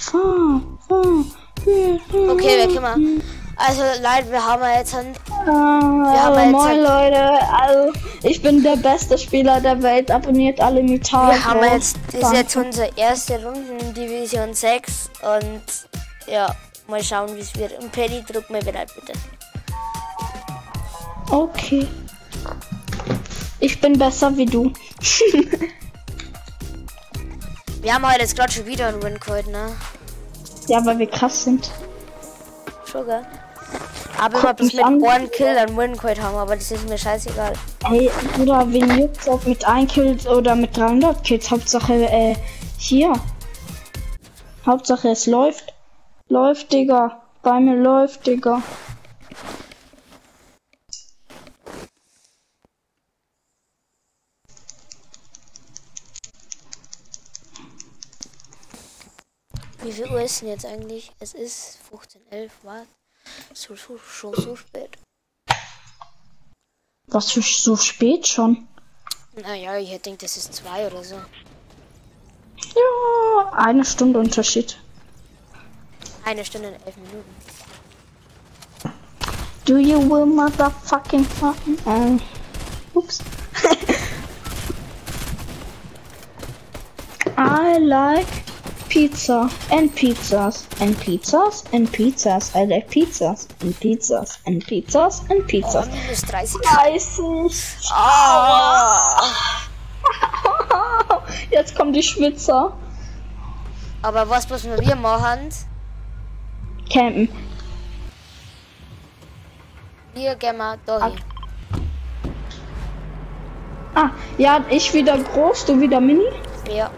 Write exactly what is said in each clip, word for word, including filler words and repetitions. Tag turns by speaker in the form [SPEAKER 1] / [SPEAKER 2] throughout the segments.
[SPEAKER 1] Okay, wir können. Also Leute, wir haben jetzt ein.
[SPEAKER 2] Wir haben jetzt moin Leute, also ich bin der beste Spieler der Welt, abonniert alle Mital.
[SPEAKER 1] Wir haben jetzt, das ist jetzt unsere erste Runde in Division sechs und ja, mal schauen wie es wird. Und Penny, druck mir bereit bitte.
[SPEAKER 2] Okay. Ich bin besser wie du.
[SPEAKER 1] Wir haben heute jetzt gerade schon wieder einen Win geholt, ne?
[SPEAKER 2] Ja, weil wir krass sind.
[SPEAKER 1] Schon, gell? Aber wir bis mit einem Kill einen Win geholt haben, aber das ist mir scheißegal.
[SPEAKER 2] Hey, Bruder, wen juckt's, ob mit einem Kill oder mit dreihundert Kills? Hauptsache, äh, hier. Hauptsache, es läuft. Läuft, Digga. Bei mir läuft, Digga.
[SPEAKER 1] Wie viel Uhr ist denn jetzt eigentlich? Es ist fünfzehn Uhr elf, was? So, so, schon so spät.
[SPEAKER 2] Was für so spät schon?
[SPEAKER 1] Naja, ich hätte gedacht, das ist zwei oder so.
[SPEAKER 2] Ja, eine Stunde Unterschied.
[SPEAKER 1] Eine Stunde und elf Minuten.
[SPEAKER 2] Do you will motherfucking fucking uh, Ups. I like pizza and pizzas and pizzas and pizzas. I like pizzas and pizzas and pizzas and pizzas.
[SPEAKER 1] Oh, minus dreißig.
[SPEAKER 2] dreißig.
[SPEAKER 1] Oh.
[SPEAKER 2] Jetzt kommen die Schwitzer.
[SPEAKER 1] Aber was müssen wir machen?
[SPEAKER 2] Campen.
[SPEAKER 1] Wir gehen mal da hin.
[SPEAKER 2] Ah, ja, ich wieder groß, du wieder mini?
[SPEAKER 1] Ja.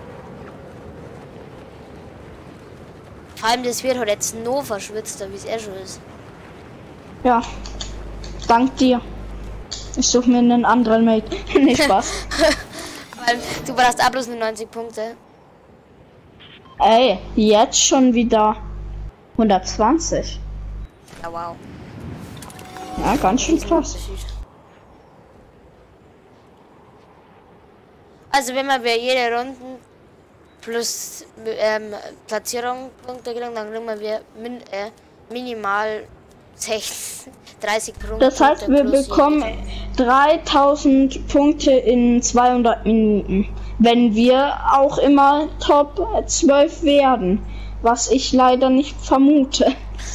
[SPEAKER 1] Vor allem, das wird halt jetzt noch verschwitzter, wie es eh schon ist.
[SPEAKER 2] Ja. Dank dir. Ich suche mir einen anderen Mate. Nicht Spaß.
[SPEAKER 1] Weil du brauchst auch bloß nur neunzig Punkte.
[SPEAKER 2] Ey, jetzt schon wieder hundertzwanzig.
[SPEAKER 1] Ja, wow.
[SPEAKER 2] Ja, ganz schön krass.
[SPEAKER 1] Also wenn man bei jeder Runde plus ähm, Platzierung Punkte kriegen, dann kriegen wir min, äh, minimal sechzig, dreißig Punkte.
[SPEAKER 2] Das heißt, wir bekommen dreitausend Punkte in zweihundert Minuten. Wenn wir auch immer Top zwölf werden. Was ich leider nicht vermute.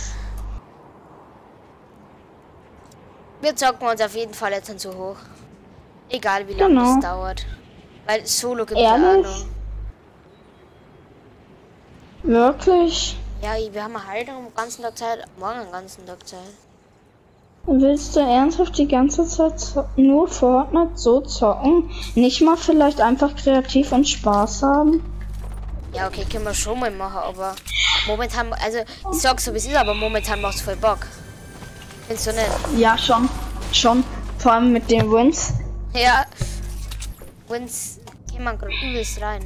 [SPEAKER 1] Wir zocken uns auf jeden Fall jetzt dann so hoch. Egal wie lange
[SPEAKER 2] Genau.
[SPEAKER 1] das dauert. Weil Solo gibt ja auch noch.
[SPEAKER 2] Wirklich?
[SPEAKER 1] Ja, wir haben halt den ganzen Tag Zeit, morgen den ganzen Tag Zeit.
[SPEAKER 2] Willst du ernsthaft die ganze Zeit nur Fortnite so zocken? Nicht mal vielleicht einfach kreativ und Spaß haben?
[SPEAKER 1] Ja, okay, können wir schon mal machen, aber momentan, also ich sag so wie es ist, aber momentan macht's voll Bock. Findest du nicht?
[SPEAKER 2] Ja, schon. Schon. Vor allem mit den Wins.
[SPEAKER 1] Ja. Wins gehen wir gerade übelst rein.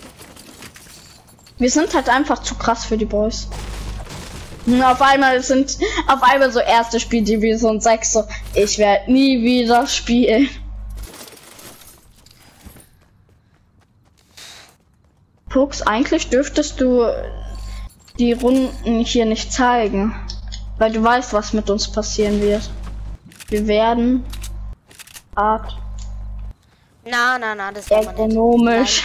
[SPEAKER 2] Wir sind halt einfach zu krass für die Boys. Und auf einmal sind auf einmal so erste Spiel Division sechs so, ich werde nie wieder spielen. Pux, eigentlich dürftest du die Runden hier nicht zeigen, weil du weißt, was mit uns passieren wird. Wir werden Art
[SPEAKER 1] Na, na, na, das war
[SPEAKER 2] ergonomisch.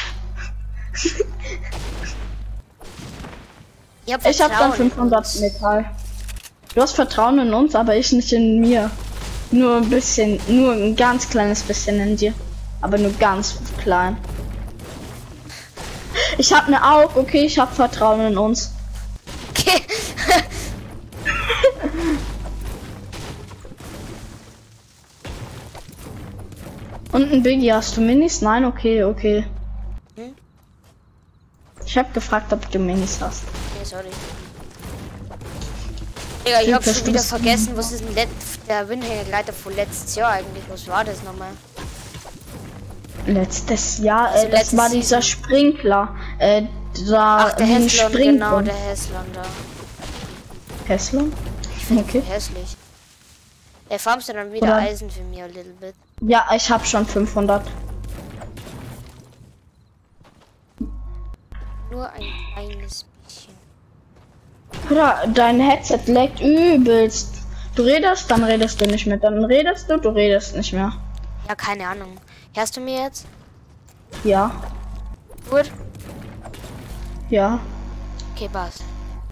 [SPEAKER 1] Ich hab,
[SPEAKER 2] ich hab dann fünfhundert Metall. Du hast Vertrauen in uns, aber ich nicht in mir. Nur ein bisschen, nur ein ganz kleines bisschen in dir. Aber nur ganz klein. Ich hab ne Auge, okay, ich hab Vertrauen in uns.
[SPEAKER 1] Okay.
[SPEAKER 2] Und ein Biggie, hast du Minis? Nein, okay, okay.
[SPEAKER 1] Hm?
[SPEAKER 2] Ich hab gefragt, ob du Minis hast.
[SPEAKER 1] Nee, sorry. Digga, ich hab schon wieder vergessen, was ist denn der Windhängergleiter von letztes Jahr eigentlich? Was war das nochmal?
[SPEAKER 2] Letztes Jahr,
[SPEAKER 1] Also
[SPEAKER 2] äh, das war dieser
[SPEAKER 1] Season.
[SPEAKER 2] Sprinkler. Äh, da
[SPEAKER 1] Ach, der Heslon, genau, der Heslon da.
[SPEAKER 2] Heslon?
[SPEAKER 1] Ich finde
[SPEAKER 2] Okay.
[SPEAKER 1] hässlich. Er farmst du dann wieder
[SPEAKER 2] Oder?
[SPEAKER 1] Eisen für mir, a little bit.
[SPEAKER 2] Ja, ich hab schon fünfhundert.
[SPEAKER 1] Nur ein kleines bisschen.
[SPEAKER 2] Bruder, dein Headset leckt übelst. Du redest, dann redest du nicht mehr. Dann redest du, du redest nicht mehr.
[SPEAKER 1] Ja, keine Ahnung. Hörst du mir jetzt?
[SPEAKER 2] Ja.
[SPEAKER 1] Gut?
[SPEAKER 2] Ja.
[SPEAKER 1] Okay, passt.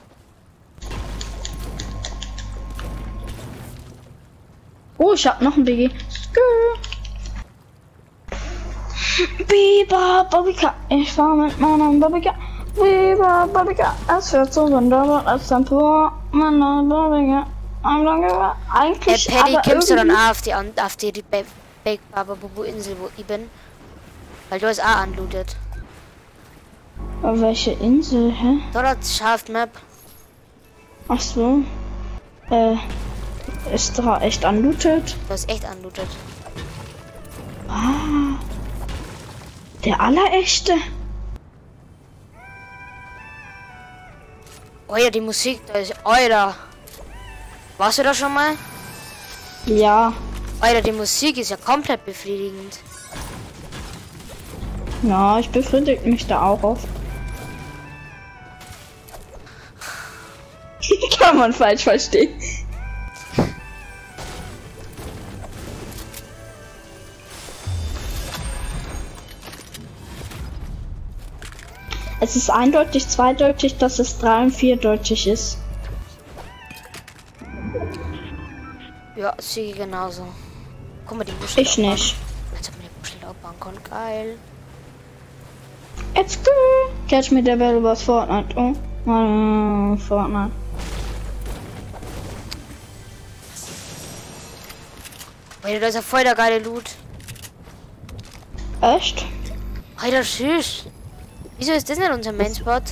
[SPEAKER 2] Oh, ich hab noch ein B G. Biber, Bobbyka. Ich fahr mit meinem Bobbyka. Biber, Bobbyka. Es wird so wunderbar als ein Tor. Meiner Bobbyka. Eigentlich.
[SPEAKER 1] Hey, Paddy,
[SPEAKER 2] aber
[SPEAKER 1] kommst du dann
[SPEAKER 2] irgendwie-
[SPEAKER 1] auch auf die, an- auf die Big Baba Bubu Insel, wo ich bin? Weil du es auch anlootet.
[SPEAKER 2] Auf welche Insel, hä?
[SPEAKER 1] Dort schafft Map.
[SPEAKER 2] Ach so. Äh. Ist da echt anlootet?
[SPEAKER 1] Du hast echt anlootet.
[SPEAKER 2] Ah. Der allerechte?
[SPEAKER 1] Oh ja, die Musik, da ist. Alter. Warst du da schon mal?
[SPEAKER 2] Ja.
[SPEAKER 1] Alter, die Musik ist ja komplett befriedigend.
[SPEAKER 2] Ja, ich befriedige mich da auch oft. Kann man falsch verstehen. Es ist eindeutig, zweideutig, dass es drei- und vierdeutig ist.
[SPEAKER 1] Ja, Sigi genauso. Guck mal, die Muschel.
[SPEAKER 2] Ich nicht.
[SPEAKER 1] Als ob man die Muschel aufbauen kann. Geil.
[SPEAKER 2] Let's go! Catch me the Bell was Fortnite. Oh, oh, Fortnite.
[SPEAKER 1] Alter, da ist ja voll der geile Loot.
[SPEAKER 2] Echt?
[SPEAKER 1] Alter, süß. Wieso ist das nicht unser Mainspot?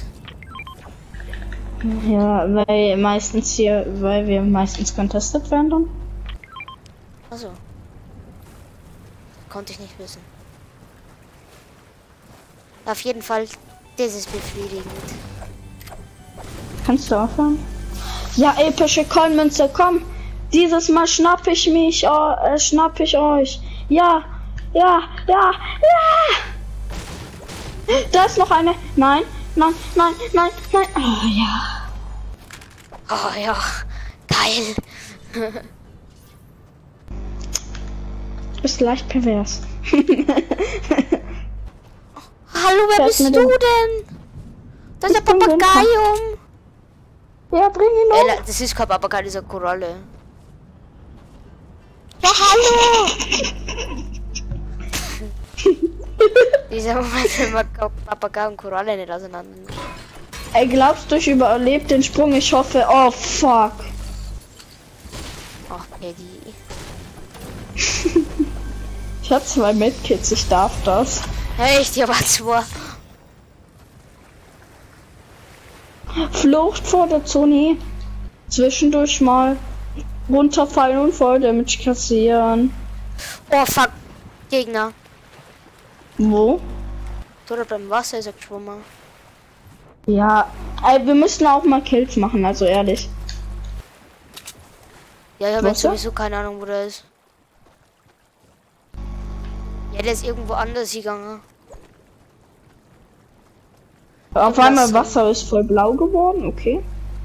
[SPEAKER 2] Ja, weil meistens hier, weil wir meistens contestet werden dann.
[SPEAKER 1] Achso. Konnte ich nicht wissen. Auf jeden Fall, das ist befriedigend.
[SPEAKER 2] Kannst du aufhören? Ja, epische Coinmünze, komm! Dieses Mal schnapp ich mich, oh, äh, schnapp ich euch. Ja, ja, ja, ja! Da ist noch eine. Nein, nein, nein, nein, nein. Oh ja.
[SPEAKER 1] Oh ja, geil.
[SPEAKER 2] Du bist leicht pervers.
[SPEAKER 1] Hallo, wer
[SPEAKER 2] Wer
[SPEAKER 1] bist
[SPEAKER 2] ist
[SPEAKER 1] du
[SPEAKER 2] mit dem-
[SPEAKER 1] denn? Das ist
[SPEAKER 2] Ich
[SPEAKER 1] der
[SPEAKER 2] bin Winter.
[SPEAKER 1] Papageium.
[SPEAKER 2] Ja, bring ihn um.
[SPEAKER 1] Ey, das ist kein Papagei, das ist eine Koralle. Ja, hallo! Dieser Moment, wenn man Papagei und Koralle nicht auseinander nimmt.
[SPEAKER 2] Ey, glaubst du, ich überlebe den Sprung? Ich hoffe. Oh, fuck.
[SPEAKER 1] Ach, Paddy.
[SPEAKER 2] Ich hab zwei Medkits, ich darf das.
[SPEAKER 1] Echt, ich hab zwei.
[SPEAKER 2] Flucht vor der Zone. Zwischendurch mal runterfallen und voll Damage kassieren.
[SPEAKER 1] Oh, fuck. Gegner.
[SPEAKER 2] Wo?
[SPEAKER 1] Dort beim Wasser ist er geschwommen.
[SPEAKER 2] Ja, ey, wir müssen auch mal Kills machen, also ehrlich.
[SPEAKER 1] Ja, ich habe jetzt
[SPEAKER 2] Wasser?
[SPEAKER 1] sowieso keine Ahnung, wo der ist. Ja, der ist irgendwo anders gegangen.
[SPEAKER 2] Auf einmal
[SPEAKER 1] Wasser.
[SPEAKER 2] Wasser ist voll blau geworden, okay.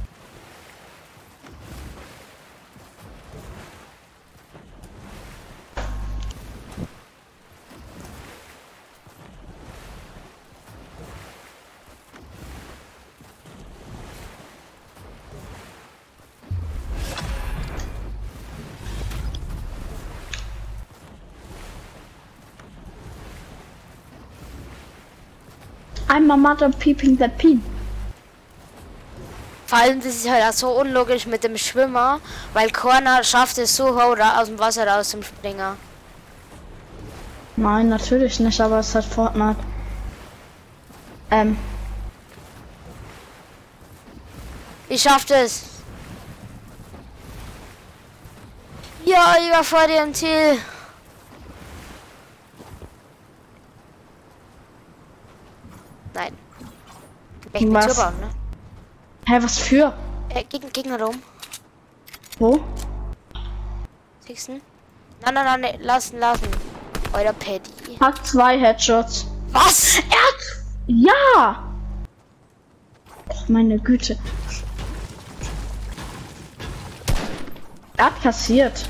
[SPEAKER 2] I'm a mother peeping the pin.
[SPEAKER 1] Vor allem, das ist halt auch so unlogisch mit dem Schwimmer, weil keiner schafft es so hoch ra- aus dem Wasser raus zum Springer.
[SPEAKER 2] Nein, natürlich nicht, aber es hat Fortnite. Ähm,
[SPEAKER 1] Ich schaff das. Ja, ich war vor dir am Ziel. Nein. Echt mit
[SPEAKER 2] Was?
[SPEAKER 1] zubauen, ne?
[SPEAKER 2] hä, was für?
[SPEAKER 1] Äh, Gegner, Gegner rum.
[SPEAKER 2] Wo?
[SPEAKER 1] Siehst du? Nein, nein, nein, nein, lassen, lassen. Euer Paddy.
[SPEAKER 2] Hat zwei Headshots.
[SPEAKER 1] Was?
[SPEAKER 2] Er hat... Ja! Och, meine Güte. Er hat kassiert.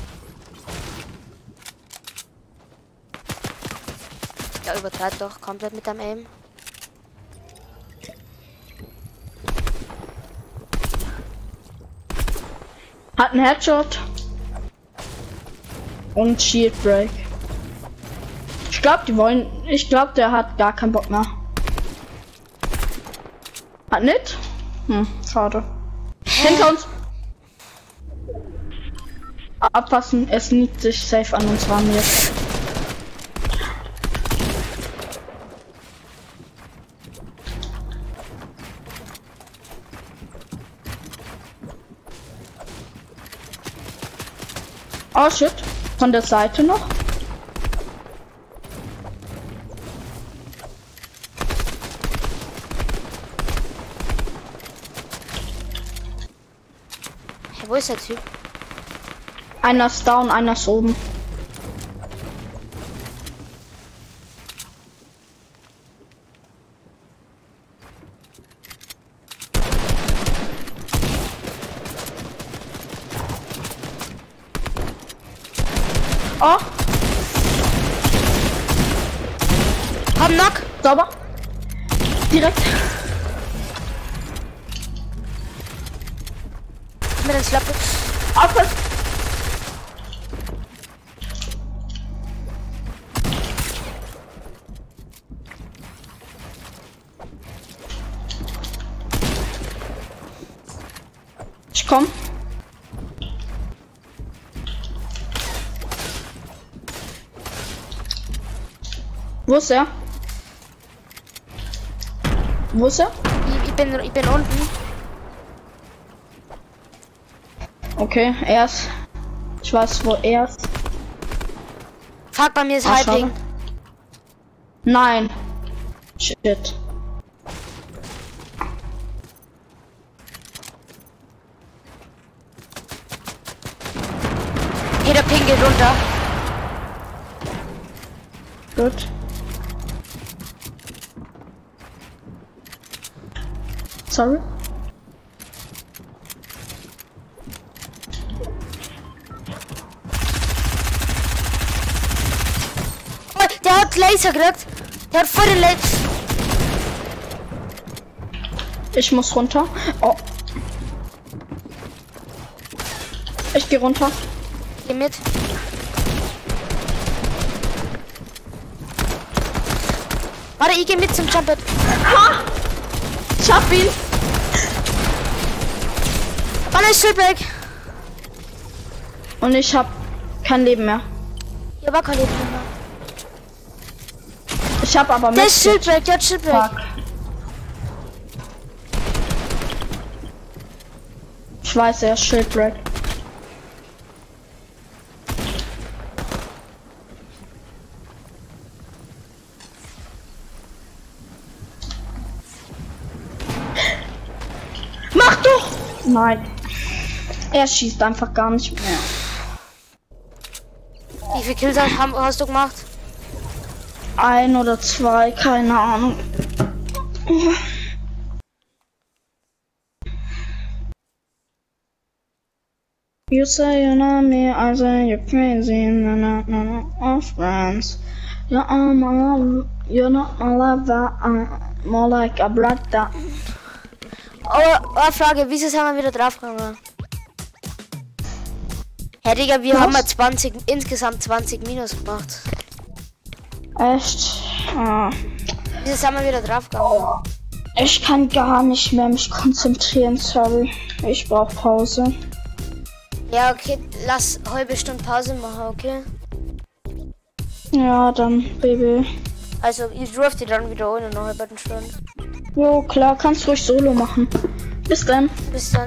[SPEAKER 1] Ja, übertreibt doch komplett mit dem Aim.
[SPEAKER 2] Hat einen Headshot. Und Shield Break. Ich glaube, die wollen. Ich glaube, der hat gar keinen Bock mehr. Hat nicht? Hm, schade. Hinter uns. Abpassen, es liegt sich safe an uns ran jetzt. Oh shit, von der Seite noch.
[SPEAKER 1] Hey, wo ist der Typ?
[SPEAKER 2] Einer ist down, einer ist oben. Oh,
[SPEAKER 1] Hab einen Knock!
[SPEAKER 2] sauber. Direkt.
[SPEAKER 1] Mit den Schlappe.
[SPEAKER 2] Aufpass. Ich komm. Wo ist er? Wo ist er?
[SPEAKER 1] Ich, ich, bin, ich bin unten.
[SPEAKER 2] Okay, er ist. Ich weiß, wo er ist.
[SPEAKER 1] Fuck, bei mir ist
[SPEAKER 2] Ah,
[SPEAKER 1] Halbling.
[SPEAKER 2] schade. Nein. Shit.
[SPEAKER 1] Jeder Ping geht runter.
[SPEAKER 2] Gut. Sorry.
[SPEAKER 1] Oh, der hat Laser gekriegt. Der hat voll den Laser.
[SPEAKER 2] Ich muss runter. Oh. Ich gehe runter.
[SPEAKER 1] Geh mit. Warte, ich geh mit zum Jumpet.
[SPEAKER 2] Ha! Ich hab ihn.
[SPEAKER 1] Wann ist Shieldbreak?
[SPEAKER 2] Und ich hab kein Leben mehr.
[SPEAKER 1] Hier war kein Leben mehr.
[SPEAKER 2] Ich hab aber
[SPEAKER 1] Der ist
[SPEAKER 2] mit.
[SPEAKER 1] Shieldbreak, der hat Shieldbreak.
[SPEAKER 2] Fuck. Ich weiß, er ist Shieldbreak. Mach doch! Nein. Er schießt einfach gar nicht mehr.
[SPEAKER 1] Wie viele Kills hast, hast du gemacht?
[SPEAKER 2] Ein oder zwei, keine Ahnung. You say you know me, I say you're crazy, na na na na, our friends. You're all my love, you're not my lover, I'm more like a brother.
[SPEAKER 1] Oh, oh Frage, wieso sind wir wieder draufgegangen? Hey Digga, wir
[SPEAKER 2] Was?
[SPEAKER 1] haben mal zwanzig, insgesamt zwanzig Minus gemacht.
[SPEAKER 2] Echt? Ah.
[SPEAKER 1] Wieso sind wir wieder draufgegangen?
[SPEAKER 2] Ich kann gar nicht mehr mich konzentrieren, sorry. Ich brauch Pause.
[SPEAKER 1] Ja, okay, lass halbe Stunde Pause machen, okay?
[SPEAKER 2] Ja, dann, Baby.
[SPEAKER 1] Also, ich rufe die dann wieder ohne noch halbe Stunde.
[SPEAKER 2] Jo, klar, kannst ruhig Solo machen. Bis dann.
[SPEAKER 1] Bis dann.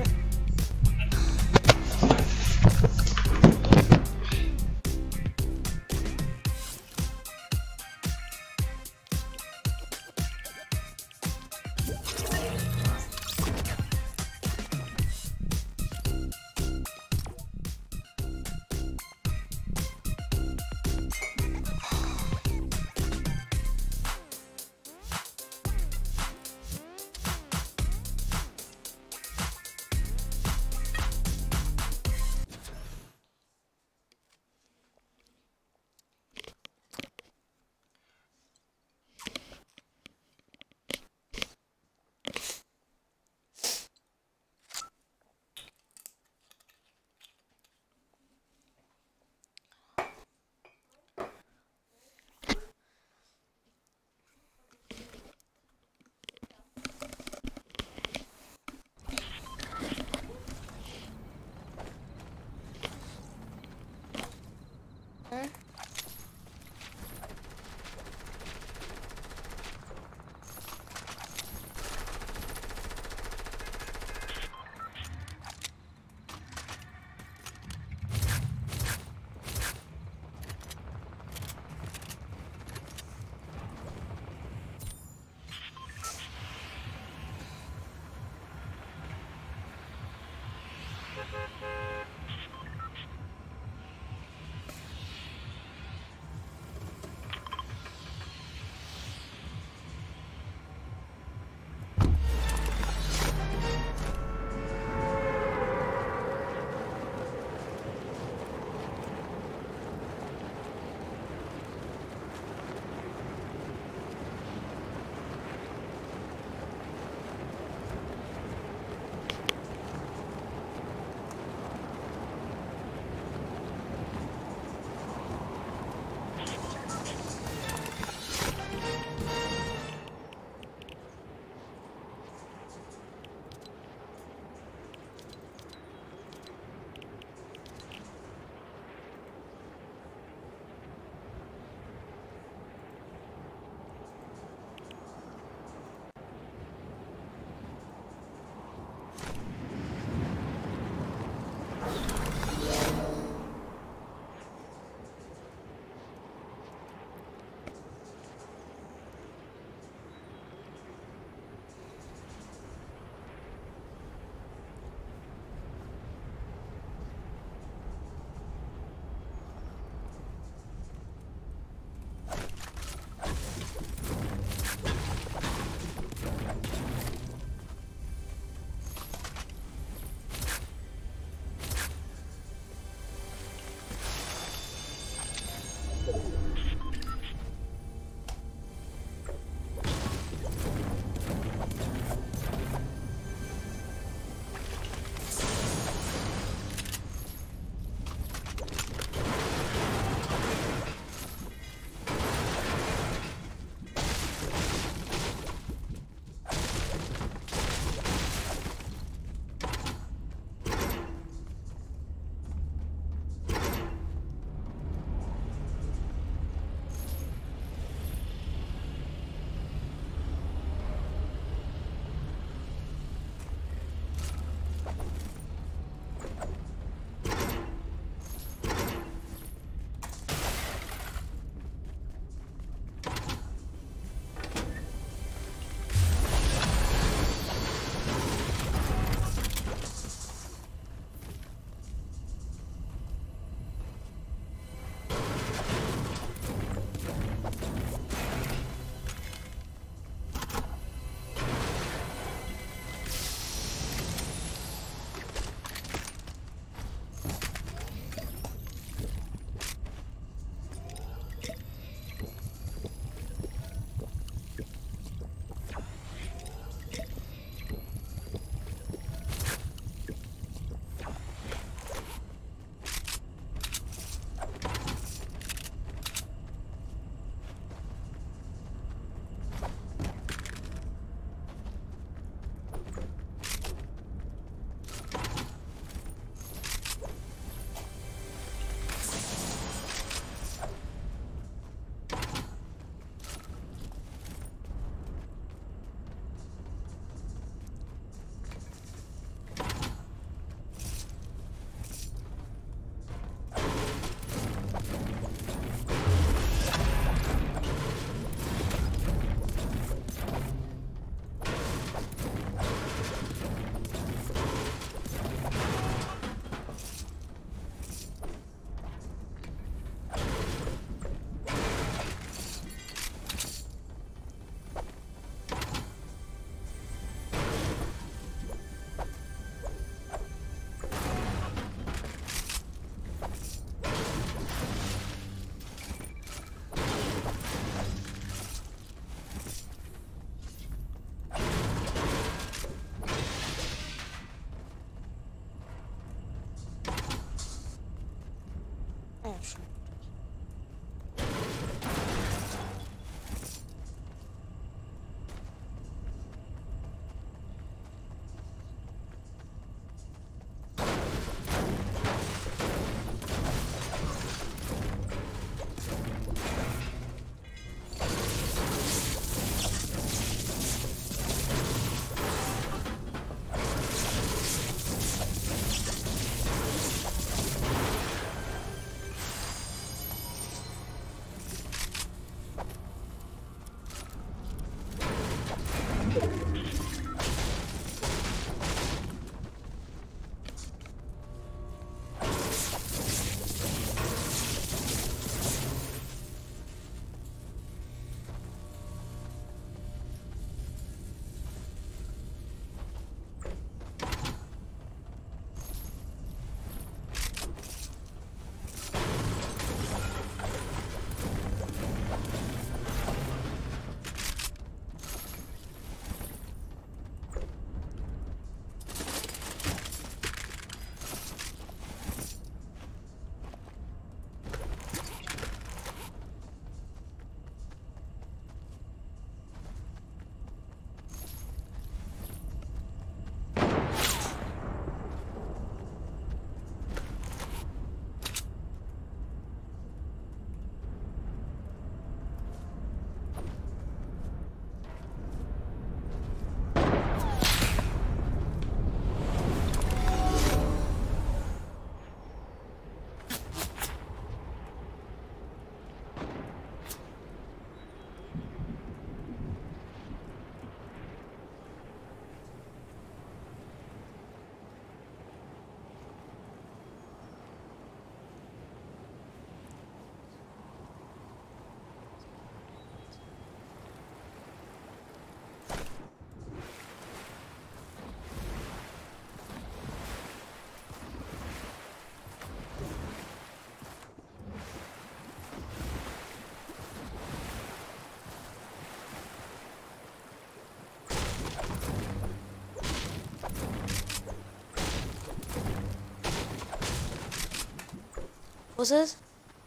[SPEAKER 1] Wo ist es?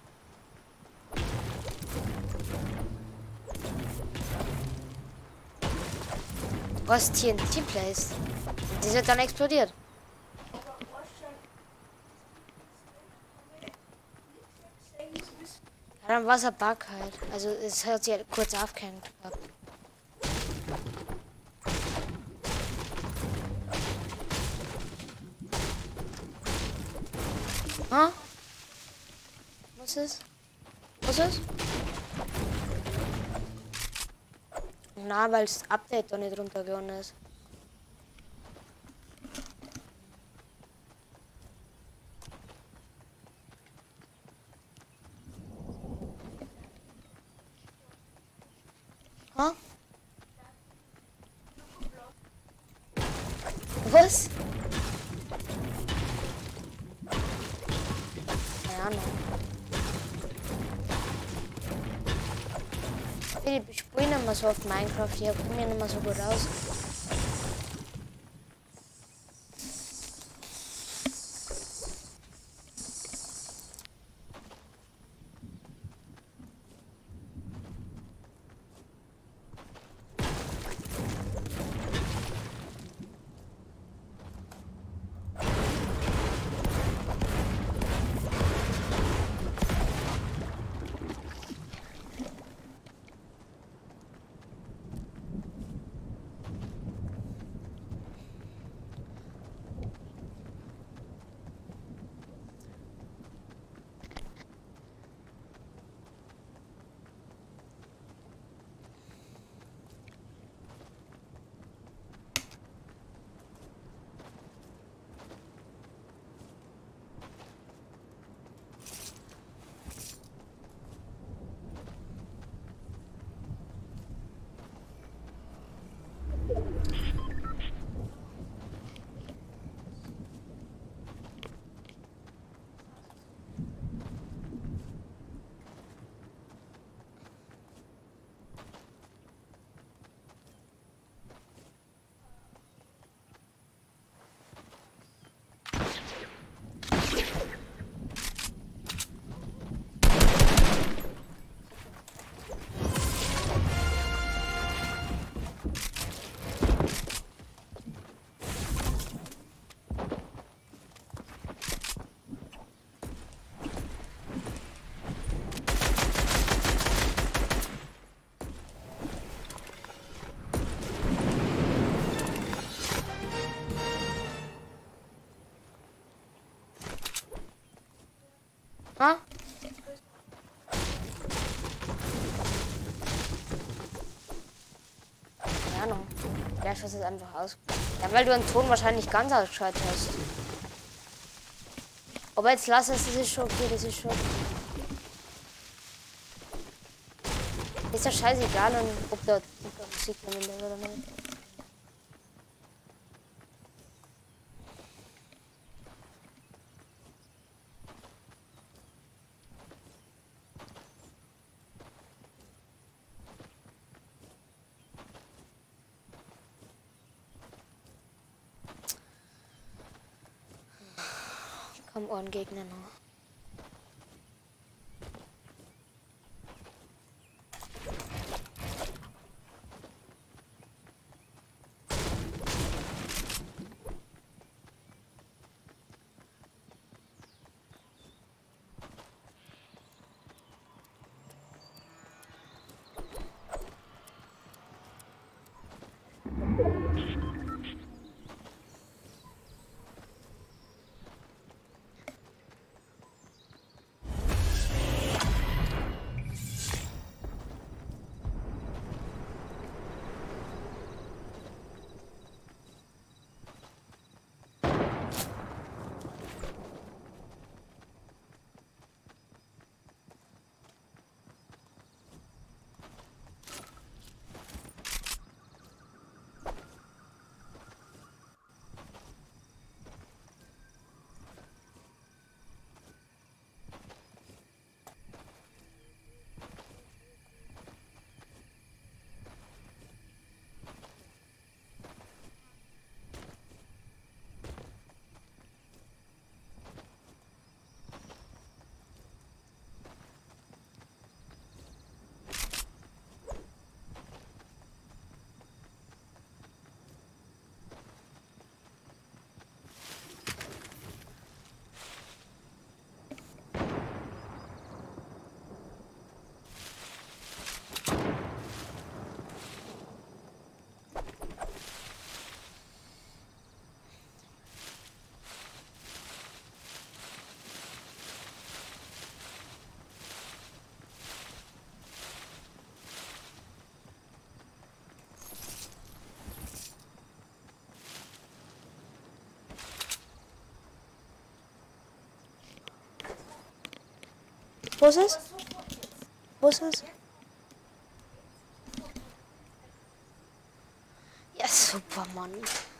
[SPEAKER 1] Wo ist T N T Place? Die wird dann explodiert. Ja, dann war es ein Bug halt. Also es hört sich halt kurz aufgehängt. Ah? Was ist? Was ist? Na, weil das Update doch nicht runtergegangen ist. Ha? Was? Keine Ahnung. Ich spiele nicht mehr so auf Minecraft, ich komme mir nicht mehr so gut aus. Ha? Keine Ahnung. Ja, ich weiß es einfach aus. Ja, weil du den Ton wahrscheinlich ganz ausgeschaltet hast. Aber jetzt lass es, das ist schon okay, das ist schon. Ist ja scheißegal, ob da, ob da Musik drin ist oder nicht. Komm, Ohrengegner noch. Wo ist es? Wo ist es? Ja, super, Mann.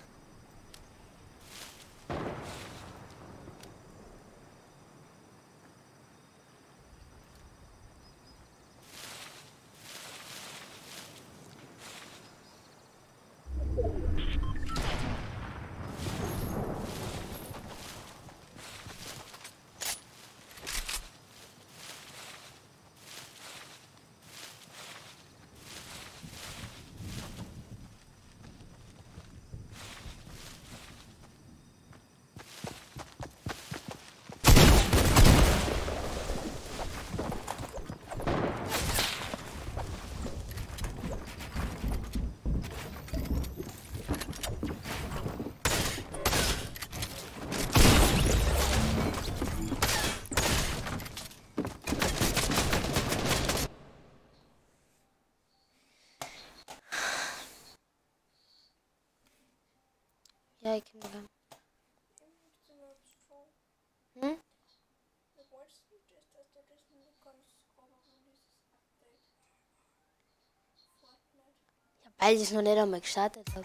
[SPEAKER 1] Ja, ich kann mal. Hm? Ja, weil ich es noch nicht einmal gestartet habe.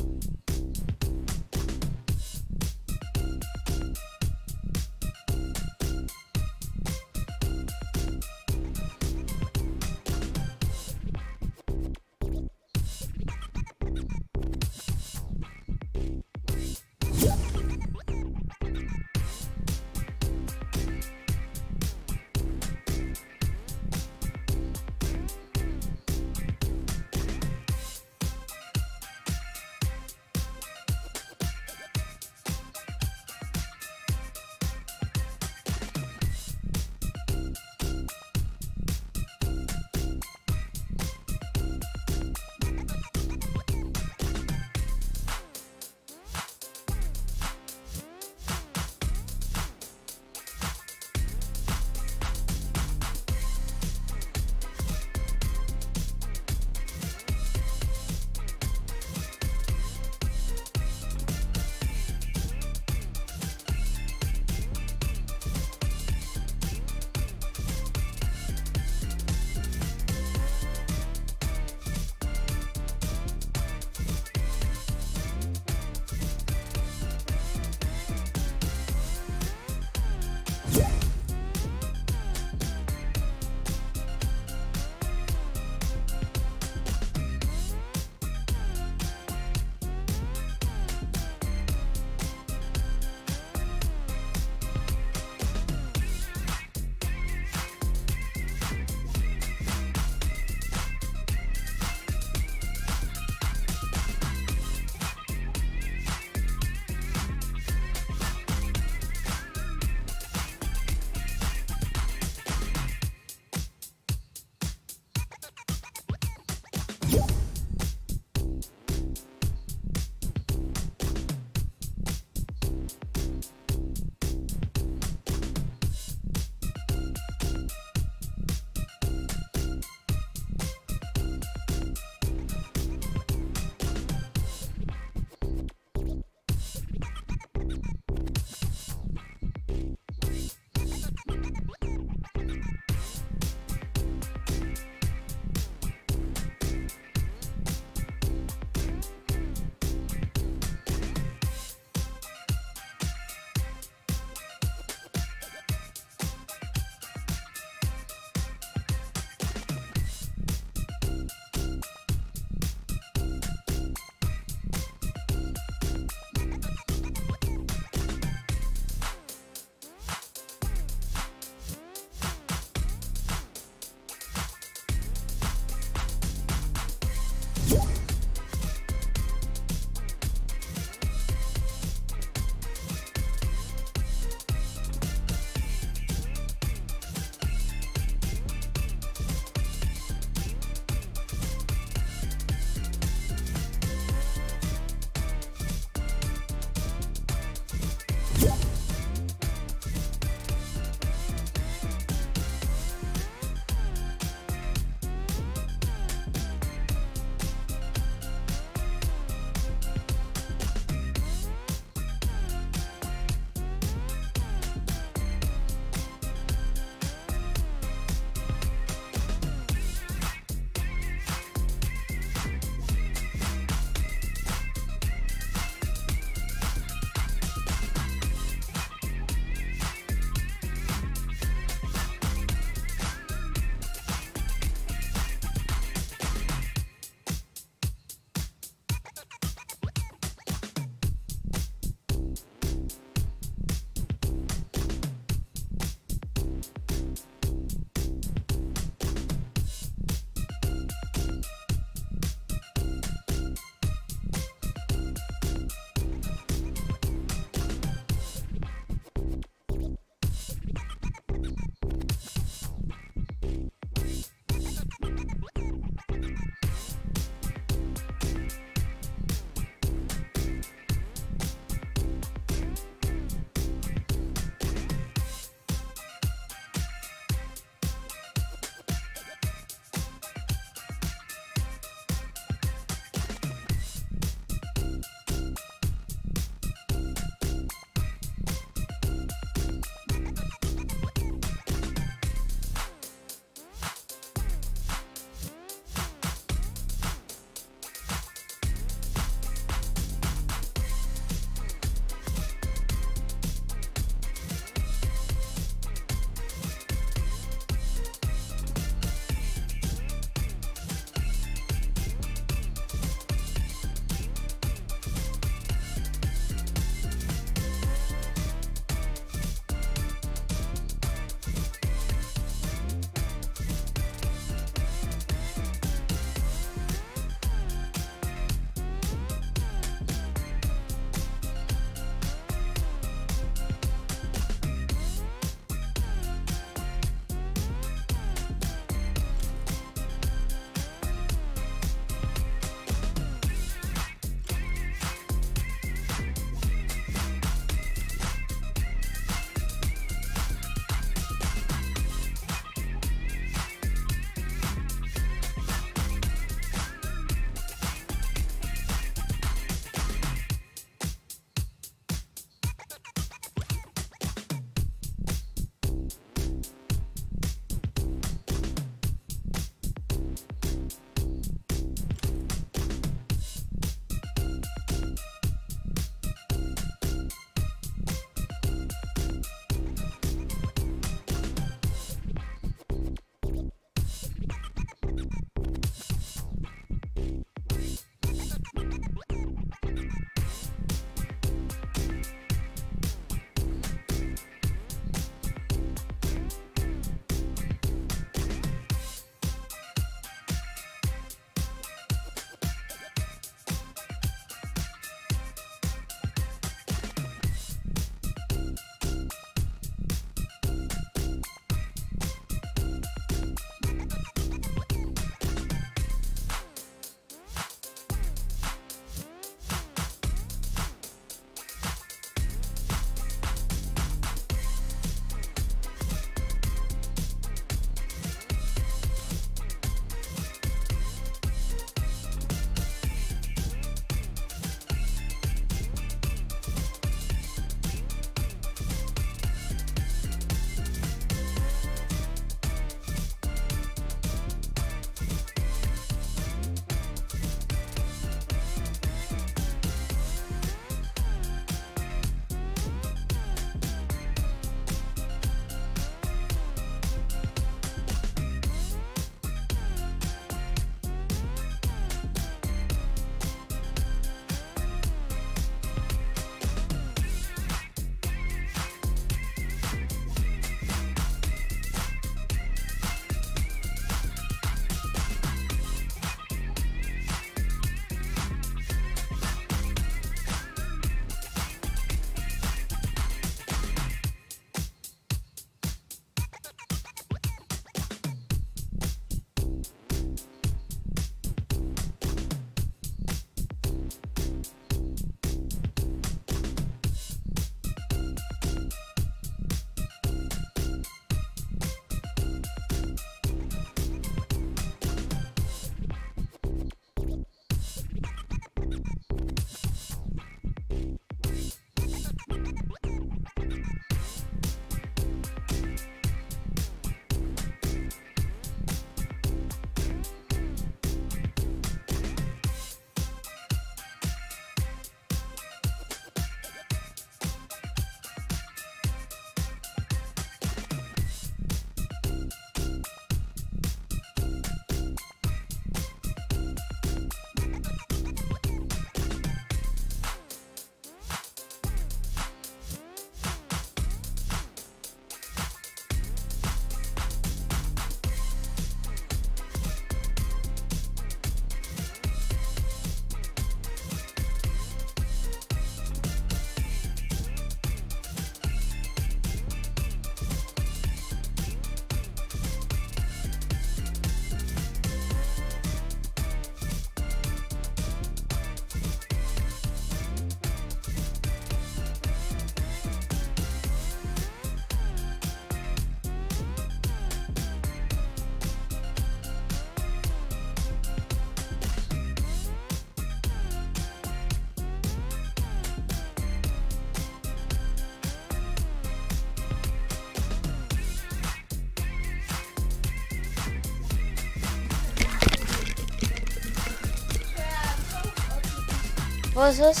[SPEAKER 1] Wo ist es?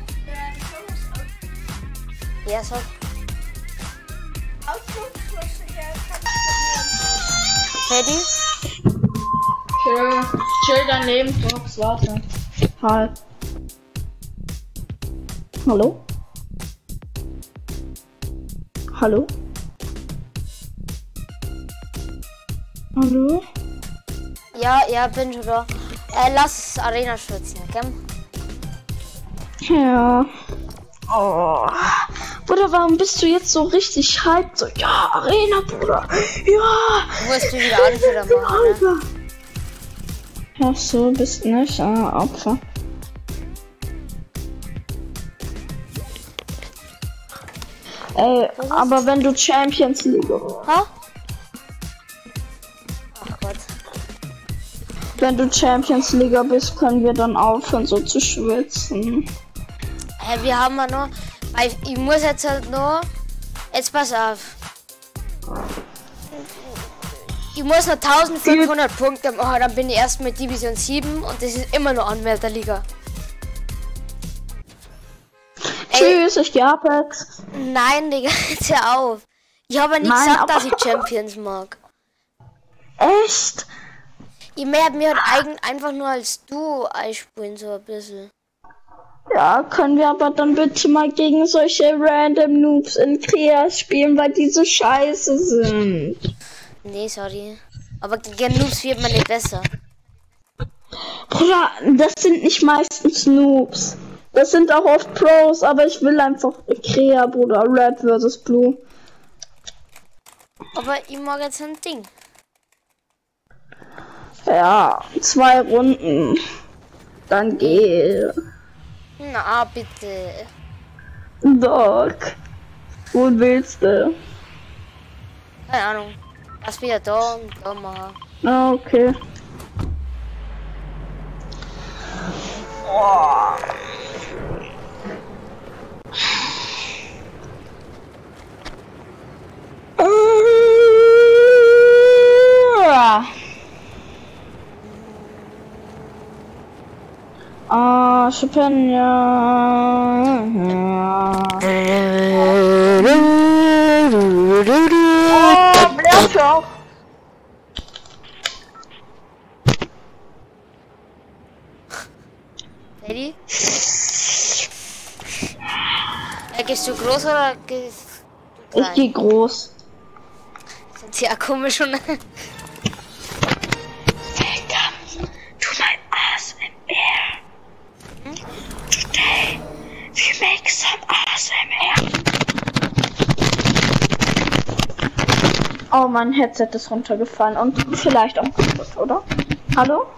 [SPEAKER 1] Ja, so. Ready?
[SPEAKER 2] Chill. Chill daneben, Fox, warte. Hi. Hallo? Hallo? Hallo?
[SPEAKER 1] Ja, ja, bin schon da. Äh, lass Arena schwitzen, okay?
[SPEAKER 2] Ja. Oh. Bruder, warum bist du jetzt so richtig hyped? So, ja, Arena, Bruder. Ja.
[SPEAKER 1] Du musst du wieder Anführer machen, ne?
[SPEAKER 2] Ach so, bist nicht ah, Opfer. Ey, aber wenn du Champions League.
[SPEAKER 1] Ha? Ach Gott.
[SPEAKER 2] Wenn du Champions League bist, können wir dann aufhören, so zu schwitzen.
[SPEAKER 1] Hey, wir haben ja noch. Weil ich muss jetzt halt noch. Jetzt pass auf. Ich muss noch eintausendfünfhundert Punkte machen, dann bin ich erst mit Division sieben und das ist immer noch Anwärterliga.
[SPEAKER 2] Tschüss, ich geh Apex.
[SPEAKER 1] Nein, Digga, jetzt hör auf. Ich habe ja nicht
[SPEAKER 2] Nein,
[SPEAKER 1] gesagt,
[SPEAKER 2] aber-
[SPEAKER 1] dass ich Champions mag.
[SPEAKER 2] Echt?
[SPEAKER 1] Ich werde mir halt eigen, einfach nur als Duo einspielen, so ein bisschen.
[SPEAKER 2] Ja, können wir aber dann bitte mal gegen solche random Noobs in Krea spielen, weil die so scheiße sind.
[SPEAKER 1] Nee, sorry. Aber gegen Noobs wird man nicht besser.
[SPEAKER 2] Bruder, das sind nicht meistens Noobs. Das sind auch oft Pros, aber ich will einfach Krea, Bruder. Red versus Blue.
[SPEAKER 1] Aber ich mag jetzt ein Ding.
[SPEAKER 2] Ja, zwei Runden. Dann geh.
[SPEAKER 1] Na, bitte.
[SPEAKER 2] Doc. Wo willst du?
[SPEAKER 1] Keine Ahnung. Lass wieder da und da machen.
[SPEAKER 2] Ah, okay. Oh. Ah, Chopin, ja. Oh, Blätter.
[SPEAKER 1] Ready? Ja, gehst du groß oder gehst du
[SPEAKER 2] Ich
[SPEAKER 1] klein?
[SPEAKER 2] geh groß.
[SPEAKER 1] Sind ja komisch und
[SPEAKER 2] Welcome to my A S M R.
[SPEAKER 1] Hm?
[SPEAKER 2] Today we make some A S M R. Oh, mein Headset ist runtergefallen und vielleicht auch kaputt, oder? Hallo?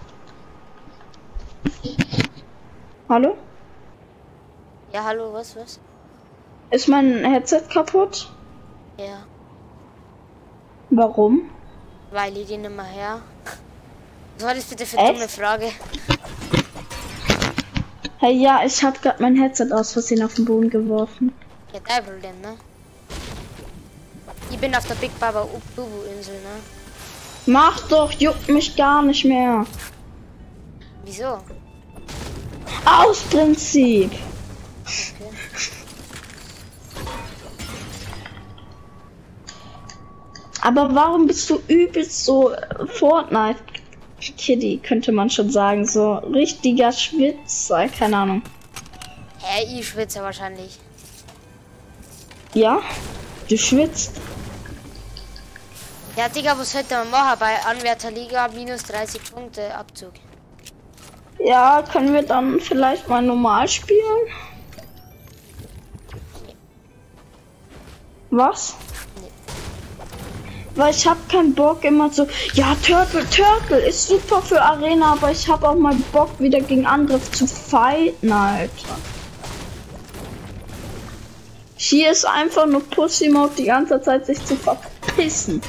[SPEAKER 2] Hallo?
[SPEAKER 1] Ja, hallo, was, was?
[SPEAKER 2] Ist mein Headset kaputt?
[SPEAKER 1] Ja,
[SPEAKER 2] Warum?
[SPEAKER 1] weil ich den nicht mehr her. Was war das bitte für eine
[SPEAKER 2] Echt?
[SPEAKER 1] dumme Frage?
[SPEAKER 2] Hey, ja, ich hab grad mein Headset aus Versehen auf den Boden geworfen.
[SPEAKER 1] Ja, dein Problem, ne? Ich bin auf der Big Baba Bubu Insel, ne?
[SPEAKER 2] Mach doch, juckt mich gar nicht mehr.
[SPEAKER 1] Wieso?
[SPEAKER 2] Aus Prinzip.
[SPEAKER 1] Okay.
[SPEAKER 2] Aber warum bist du übelst so Fortnite Kitty, könnte man schon sagen, so richtiger Schwitzer, keine Ahnung.
[SPEAKER 1] Hä, ich schwitze wahrscheinlich.
[SPEAKER 2] Ja? Du schwitzt.
[SPEAKER 1] Ja, Digga, was sollte man machen bei Anwärterliga minus dreißig Punkte Abzug?
[SPEAKER 2] Ja, können wir dann vielleicht mal normal spielen? Was?
[SPEAKER 1] Nee.
[SPEAKER 2] Weil ich hab keinen Bock immer so, ja, Turtle, Turtle ist super für Arena, aber ich hab auch mal Bock wieder gegen andere zu fighten, Alter. Hier ist einfach nur Pussy Mode die ganze Zeit sich zu verpissen.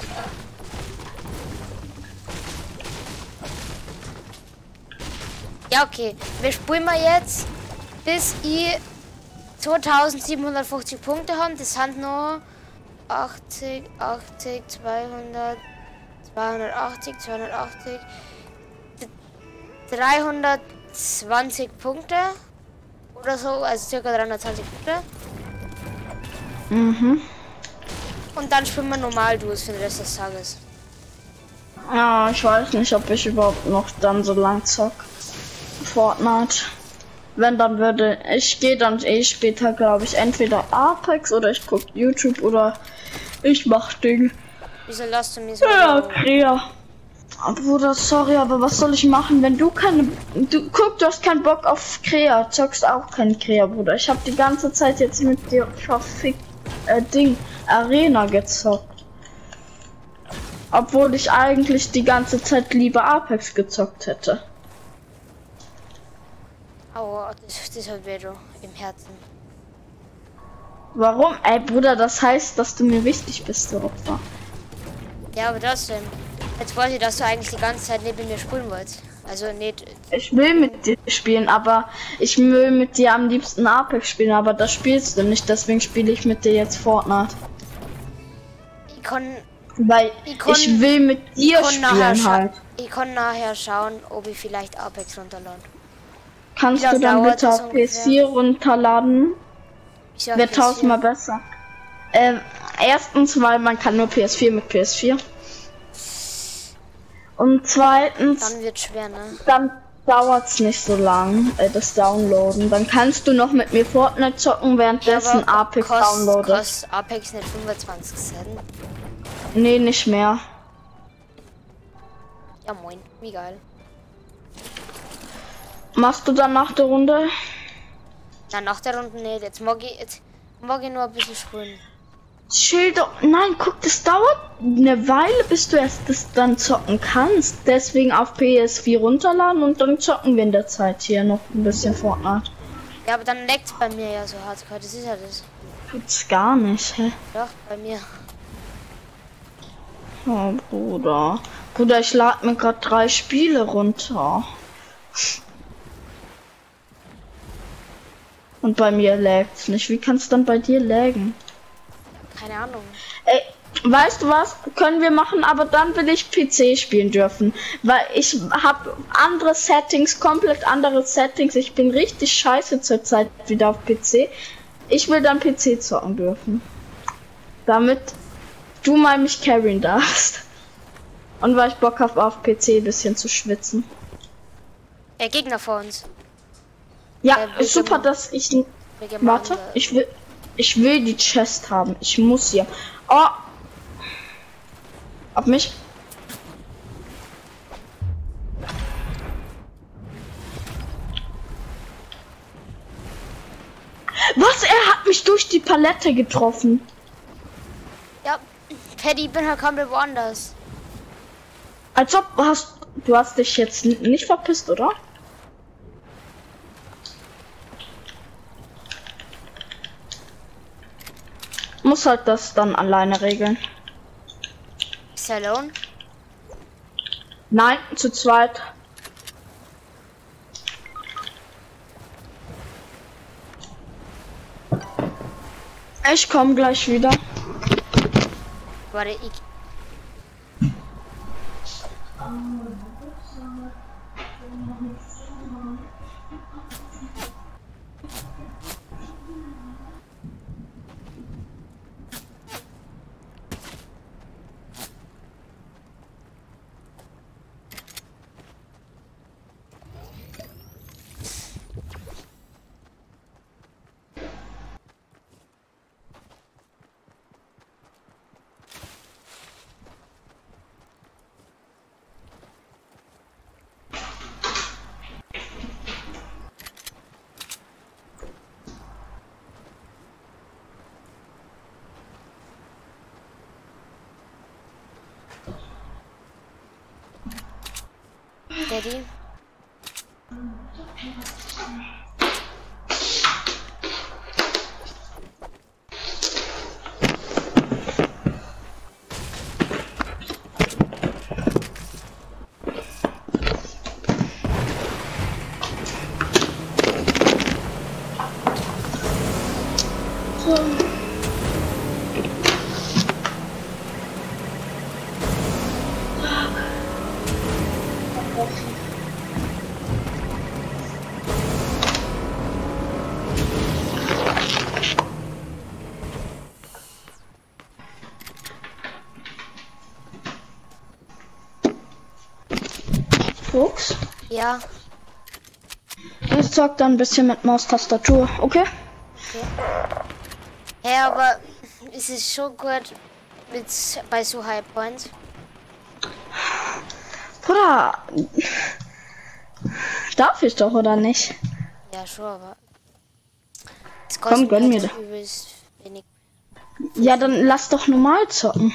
[SPEAKER 1] Ja, okay. Wir spielen mal jetzt, bis ich zweitausendsiebenhundertfünfzig Punkte haben. Das sind noch achtzig, achtzig, zweihundert, zweihundertachtzig, zweihundertachtzig, dreihundertzwanzig Punkte. oder so, also circa dreihundertzwanzig Punkte.
[SPEAKER 2] Mhm.
[SPEAKER 1] Und dann spielen wir normal Duos für den Rest des Tages.
[SPEAKER 2] Ja, ich weiß nicht, ob ich überhaupt noch dann so lang zock. Fortnite. Wenn, dann würde ich gehe dann eh später, glaube ich, entweder Apex oder ich guck YouTube oder ich mach Ding.
[SPEAKER 1] Wieso lässt du mich so?
[SPEAKER 2] Ja, Krea. Bruder, sorry, aber was soll ich machen, wenn du keine... Du guck, du hast keinen Bock auf Krea, zockst auch kein Krea, Bruder. Ich habe die ganze Zeit jetzt mit dir verfickt äh, Ding Arena gezockt. Obwohl ich eigentlich die ganze Zeit lieber Apex gezockt hätte.
[SPEAKER 1] Aua, das, das hat weh im Herzen.
[SPEAKER 2] Warum? Ey, Bruder, das heißt, dass du mir wichtig bist, du Opfer.
[SPEAKER 1] Ja, aber trotzdem. Jetzt wollte ich, dass du eigentlich die ganze Zeit neben mir spielen wolltest. Also nicht.
[SPEAKER 2] Ich will mit dir spielen, aber ich will mit dir am liebsten Apex spielen, aber das spielst du nicht, deswegen spiele ich mit dir jetzt Fortnite.
[SPEAKER 1] Ich kann.
[SPEAKER 2] Weil ich, kann, ich will mit dir spielen halt.
[SPEAKER 1] Ich kann nachher schauen, ob ich vielleicht Apex runterlade.
[SPEAKER 2] Kannst du dann bitte auf P S vier runterladen? Wird tausendmal besser. Ähm, erstens, weil man kann nur P S vier mit P S vier. Und zweitens,
[SPEAKER 1] dann wird schwer, ne?
[SPEAKER 2] Dann dauert's nicht so lang, äh, das Downloaden. Dann kannst du noch mit mir Fortnite zocken, währenddessen ja, Apex kost, downloadet.
[SPEAKER 1] Kostet Apex nicht fünfundzwanzig Cent?
[SPEAKER 2] Nee, nicht mehr.
[SPEAKER 1] Ja moin, wie geil.
[SPEAKER 2] Machst du dann nach der Runde?
[SPEAKER 1] Na, nach der Runde nicht. Jetzt mag ich, jetzt mag ich nur ein bisschen spielen.
[SPEAKER 2] Chill doch. Nein, guck, das dauert eine Weile, bis du erst das dann zocken kannst. Deswegen auf P S vier runterladen und dann zocken wir in der Zeit hier noch ein bisschen Fortnite.
[SPEAKER 1] Ja, aber dann leckt's bei mir ja so hardcore. Das ist ja das.
[SPEAKER 2] Tut's gar nicht, hä?
[SPEAKER 1] Doch, bei mir.
[SPEAKER 2] Oh, Bruder. Bruder, ich lade mir gerade drei Spiele runter. Und bei mir lag's nicht. Wie kann's dann bei dir laggen?
[SPEAKER 1] Keine Ahnung.
[SPEAKER 2] Ey, weißt du was? Können wir machen, aber dann will ich P C spielen dürfen. Weil ich habe andere Settings, komplett andere Settings. Ich bin richtig scheiße zurzeit wieder auf P C. Ich will dann P C zocken dürfen. Damit du mal mich carryen darfst. Und weil ich Bock habe, auf P C ein bisschen zu schwitzen.
[SPEAKER 1] Der Gegner vor uns.
[SPEAKER 2] Ja, ist super, dass ich... Warte, ich will... Ich will die Chest haben. Ich muss hier. Oh! Auf mich. Was? Er hat mich durch die Palette getroffen.
[SPEAKER 1] Ja, Paddy, bin halt komplett woanders.
[SPEAKER 2] Als ob hast du hast dich jetzt nicht verpisst, oder? Muss halt das dann alleine regeln.
[SPEAKER 1] Ist er alone?
[SPEAKER 2] Nein, zu zweit. Ich komme gleich wieder.
[SPEAKER 1] Warte, ich. Daddy. Ja.
[SPEAKER 2] Ich zock dann ein bisschen mit Maustastatur, okay?
[SPEAKER 1] Okay. Ja, aber es ist schon gut mit bei so High Points.
[SPEAKER 2] Bruder, darf ich doch oder nicht?
[SPEAKER 1] Ja, schon, aber es
[SPEAKER 2] Komm, gönn mir
[SPEAKER 1] halt
[SPEAKER 2] da.
[SPEAKER 1] übelst wenig.
[SPEAKER 2] Ja, dann lass doch normal zocken.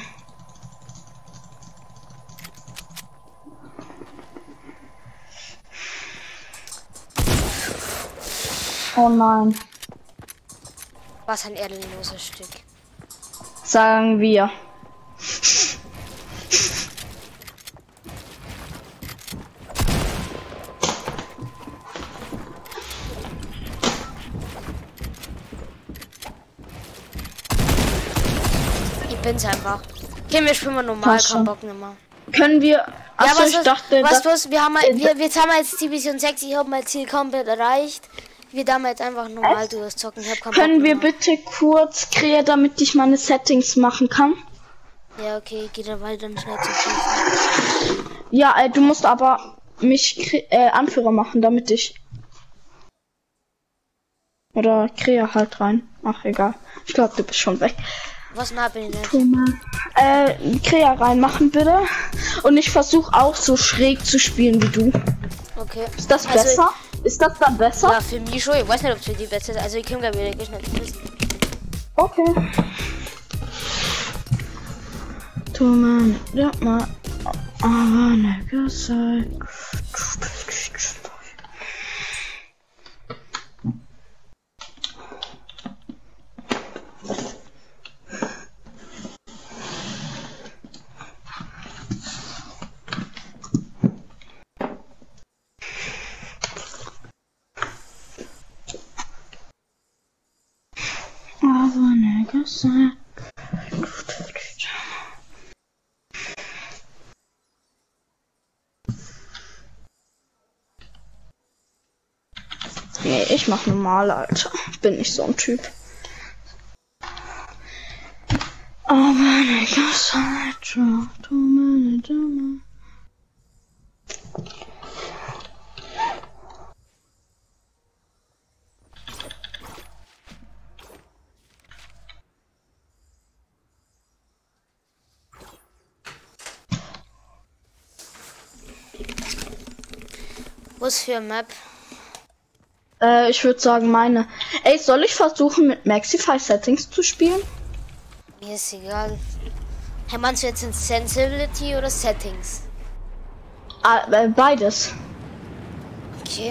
[SPEAKER 2] Oh nein.
[SPEAKER 1] Was ein ehrenloses Stück.
[SPEAKER 2] Sagen wir.
[SPEAKER 1] Ich bin's einfach. Okay, wir spielen mal normal, kein Bock nimmer.
[SPEAKER 2] Können wir. Achso,
[SPEAKER 1] Ja, was,
[SPEAKER 2] ich dachte,
[SPEAKER 1] was,
[SPEAKER 2] dass,
[SPEAKER 1] was, wir haben mal, wir, jetzt haben wir jetzt Division sechs, ich habe mein Ziel komplett erreicht. Wir da jetzt einfach normal
[SPEAKER 2] Echt?
[SPEAKER 1] durchzocken. Ich hab keinen
[SPEAKER 2] können
[SPEAKER 1] Bock
[SPEAKER 2] wir
[SPEAKER 1] mehr.
[SPEAKER 2] bitte kurz kreieren, damit ich meine Settings machen kann?
[SPEAKER 1] Ja, okay, geht dann weiter, dann schnell zu tief.
[SPEAKER 2] Ja, äh, du musst aber mich kre- äh, Anführer machen, damit ich. Oder kreier halt rein. Ach, egal. Ich glaube, du bist schon weg.
[SPEAKER 1] Was nah bin ich nicht?
[SPEAKER 2] Thomas. Äh, Krea reinmachen bitte. Und ich versuche auch so schräg zu spielen wie du.
[SPEAKER 1] Okay.
[SPEAKER 2] Ist das
[SPEAKER 1] Also,
[SPEAKER 2] besser? Ist das dann besser?
[SPEAKER 1] Ja, für mich schon. Ich weiß nicht, ob es für die besser ist. Also ich kann glaube ich schnell wissen.
[SPEAKER 2] Okay. Thomas, ja mal. Aber ne gesagt. Aber ne gesagt. Nee, ich mach normal, Alter. Bin nicht so ein Typ. Aber ne gesagt. Du meine Dame.
[SPEAKER 1] Was für Map?
[SPEAKER 2] Äh, ich würde sagen meine. Ey, soll ich versuchen mit Maxify Settings zu spielen?
[SPEAKER 1] Mir ist egal. Hey, meinst du jetzt in Sensibility oder Settings?
[SPEAKER 2] Ah, äh, beides.
[SPEAKER 1] Okay.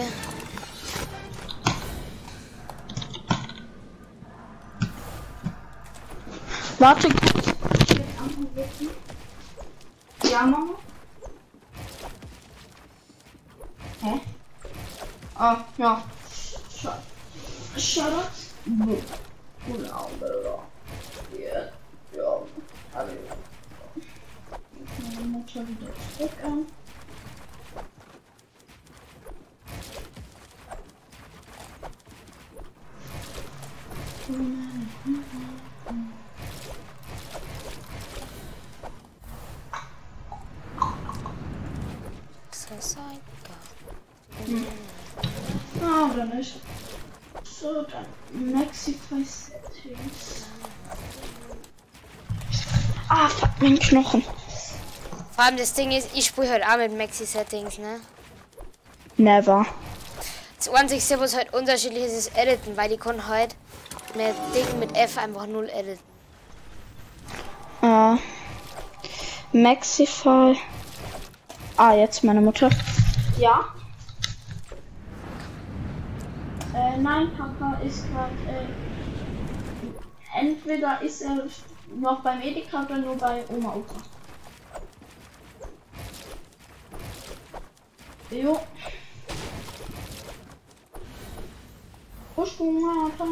[SPEAKER 2] Warte. Ja, Mama. Hä? Ah, ja. Schade. Schade. Genau, ja. Ja. Also. Meine Mutter wieder zurück an. Ah, oder nicht? So, dann Maxify Settings. Ah, fuck, mein Knochen.
[SPEAKER 1] Vor allem das Ding ist, ich spiele halt auch mit Maxi-Settings, ne?
[SPEAKER 2] Never.
[SPEAKER 1] Das einzige, was halt unterschiedlich ist, ist Editen, weil die können halt mit Ding mit F einfach null editen.
[SPEAKER 2] Ah. Maxify. Ah, jetzt meine Mutter. Ja. Äh, nein, Papa ist gerade. Äh, entweder ist er noch beim Edeka oder nur bei Oma Opa. Jo. Ursprung, Papa.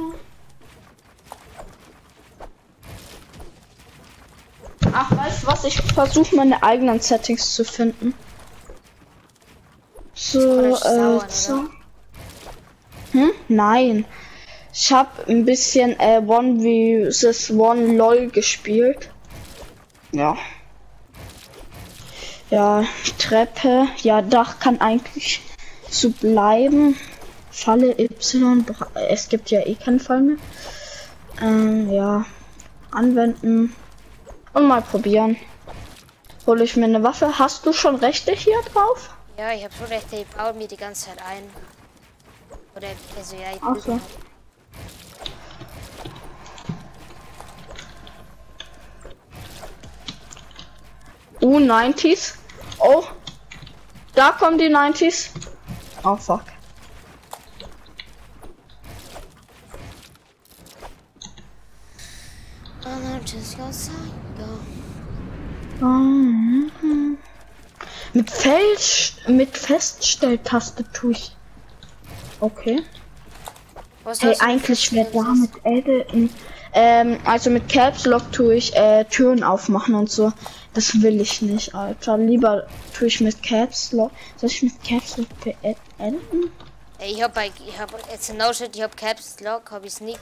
[SPEAKER 2] Ach, weißt du was? Ich versuche meine eigenen Settings zu finden. So, äh, so. Hm? Nein. Ich habe ein bisschen äh, One versus One LOL gespielt. Ja. Ja, Treppe. Ja, Dach kann eigentlich zu bleiben. Falle Y. Es gibt ja eh keinen Fall mehr. Ähm, ja. Anwenden. Und mal probieren. Hole ich mir eine Waffe. Hast du schon Rechte hier drauf?
[SPEAKER 1] Ja, ich habe schon Rechte. Ich baue mir die ganze Zeit ein. Oder, also ja, ich
[SPEAKER 2] Ach so. Uh, neunziger. Oh. Da kommen die neunziger. Oh, fuck. Mhm. Mit Fels mit Feststelltaste tue ich. Okay.
[SPEAKER 1] Was
[SPEAKER 2] Hey,
[SPEAKER 1] hast du
[SPEAKER 2] eigentlich wäre da
[SPEAKER 1] festgestellt?
[SPEAKER 2] mit Editen. Ähm, also mit Caps Lock tue ich äh, Türen aufmachen und so. Das will ich nicht, Alter. Lieber tue ich mit Caps Lock. Soll ich mit Caps Lock beenden?
[SPEAKER 1] Ey, Ich hab bei, ich hab jetzt no shit, ich hab Caps Lock, hab ich Sneak.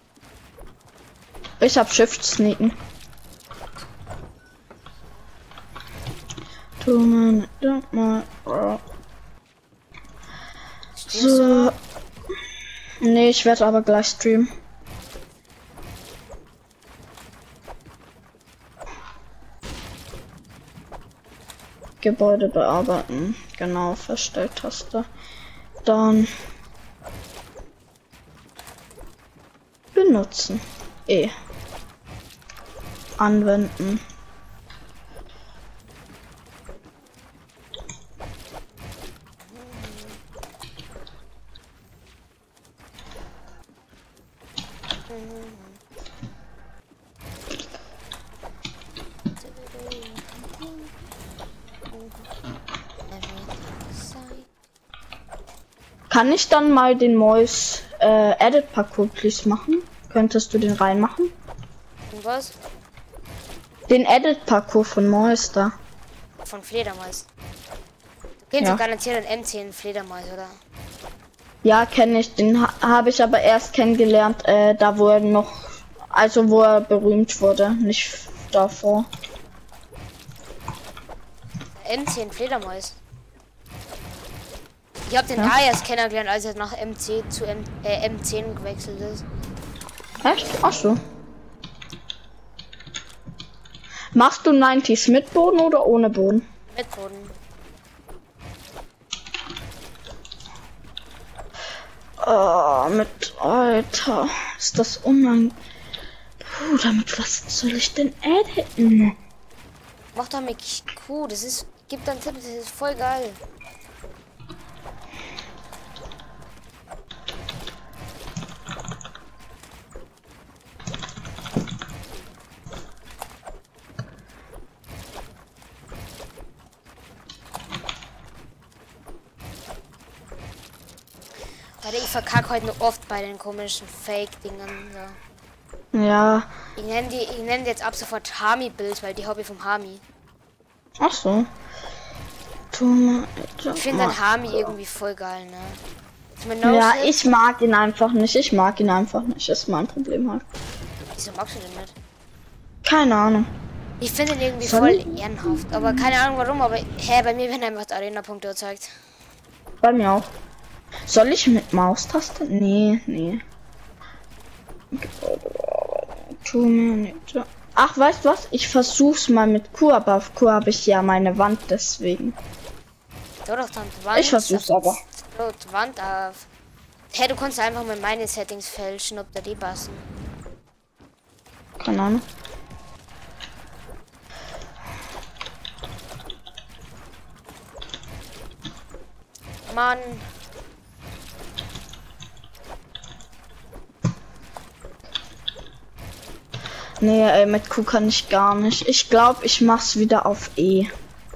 [SPEAKER 2] Ich hab Shift sneaken. Tu mal, tu mal. Oh.
[SPEAKER 1] Streamst du?
[SPEAKER 2] So. Nee, ich werde aber gleich streamen. Gebäude bearbeiten. Genau, Verstelltaste. Dann benutzen. E. Anwenden. Kann ich dann mal den Mois äh, Edit Parcours please machen? Könntest du den reinmachen?
[SPEAKER 1] Und was?
[SPEAKER 2] Den Edit Parcours von Mois da.
[SPEAKER 1] Von Fledermaus. Du kennst
[SPEAKER 2] Ja.
[SPEAKER 1] ja garantiert einen M zehn Fledermaus, oder?
[SPEAKER 2] Ja, kenne ich. Den ha habe ich aber erst kennengelernt, äh, da wo er noch, also wo er berühmt wurde, nicht davor.
[SPEAKER 1] M zehn Fledermaus. Ich hab den
[SPEAKER 2] Ja.
[SPEAKER 1] A erst kennengelernt, als er nach M C zu M, äh, M zehn gewechselt ist.
[SPEAKER 2] Echt? Ach so. Machst du neunzig mit Boden oder ohne Boden?
[SPEAKER 1] Mit Boden.
[SPEAKER 2] Oh, mit Alter. Ist das unangenehm. Puh, damit was soll ich denn editen?
[SPEAKER 1] Mach doch mit Q, das ist. Gib dann Tipp, das ist voll geil. Alter, ich verkacke heute nur oft bei den komischen Fake-Dingern. So.
[SPEAKER 2] Ja.
[SPEAKER 1] Ich nenne die, ich nenne die jetzt ab sofort Hami-Bild, weil die Hobby vom Hami.
[SPEAKER 2] Ach so. Tu mal, tu
[SPEAKER 1] Ich finde
[SPEAKER 2] mal.
[SPEAKER 1] den Hami irgendwie voll geil, ne? Ist mir no
[SPEAKER 2] Ja,
[SPEAKER 1] shit.
[SPEAKER 2] ich mag ihn einfach nicht. Ich mag ihn einfach nicht. Ist mein Problem halt.
[SPEAKER 1] Wieso magst du den nicht?
[SPEAKER 2] Keine Ahnung.
[SPEAKER 1] Ich finde ihn irgendwie
[SPEAKER 2] Soll
[SPEAKER 1] voll
[SPEAKER 2] ich?
[SPEAKER 1] ehrenhaft. Aber keine Ahnung warum, aber hä, bei mir werden einfach die Arena-Punkte erzeugt.
[SPEAKER 2] Bei mir auch. Soll ich mit Maustaste? Nee, nee. Tu mir nicht. Ach, weißt du was? Ich versuch's mal mit Q, aber auf Q habe ich ja meine Wand, deswegen.
[SPEAKER 1] Du doch dann die Wand.
[SPEAKER 2] Ich versuch's aber.
[SPEAKER 1] Du die Wand auf. Hä, du kannst einfach mal meine Settings fälschen, ob da die passen.
[SPEAKER 2] Keine Ahnung.
[SPEAKER 1] Mann.
[SPEAKER 2] Nee, ey, mit Q kann ich gar nicht. Ich glaube, ich mach's wieder auf E.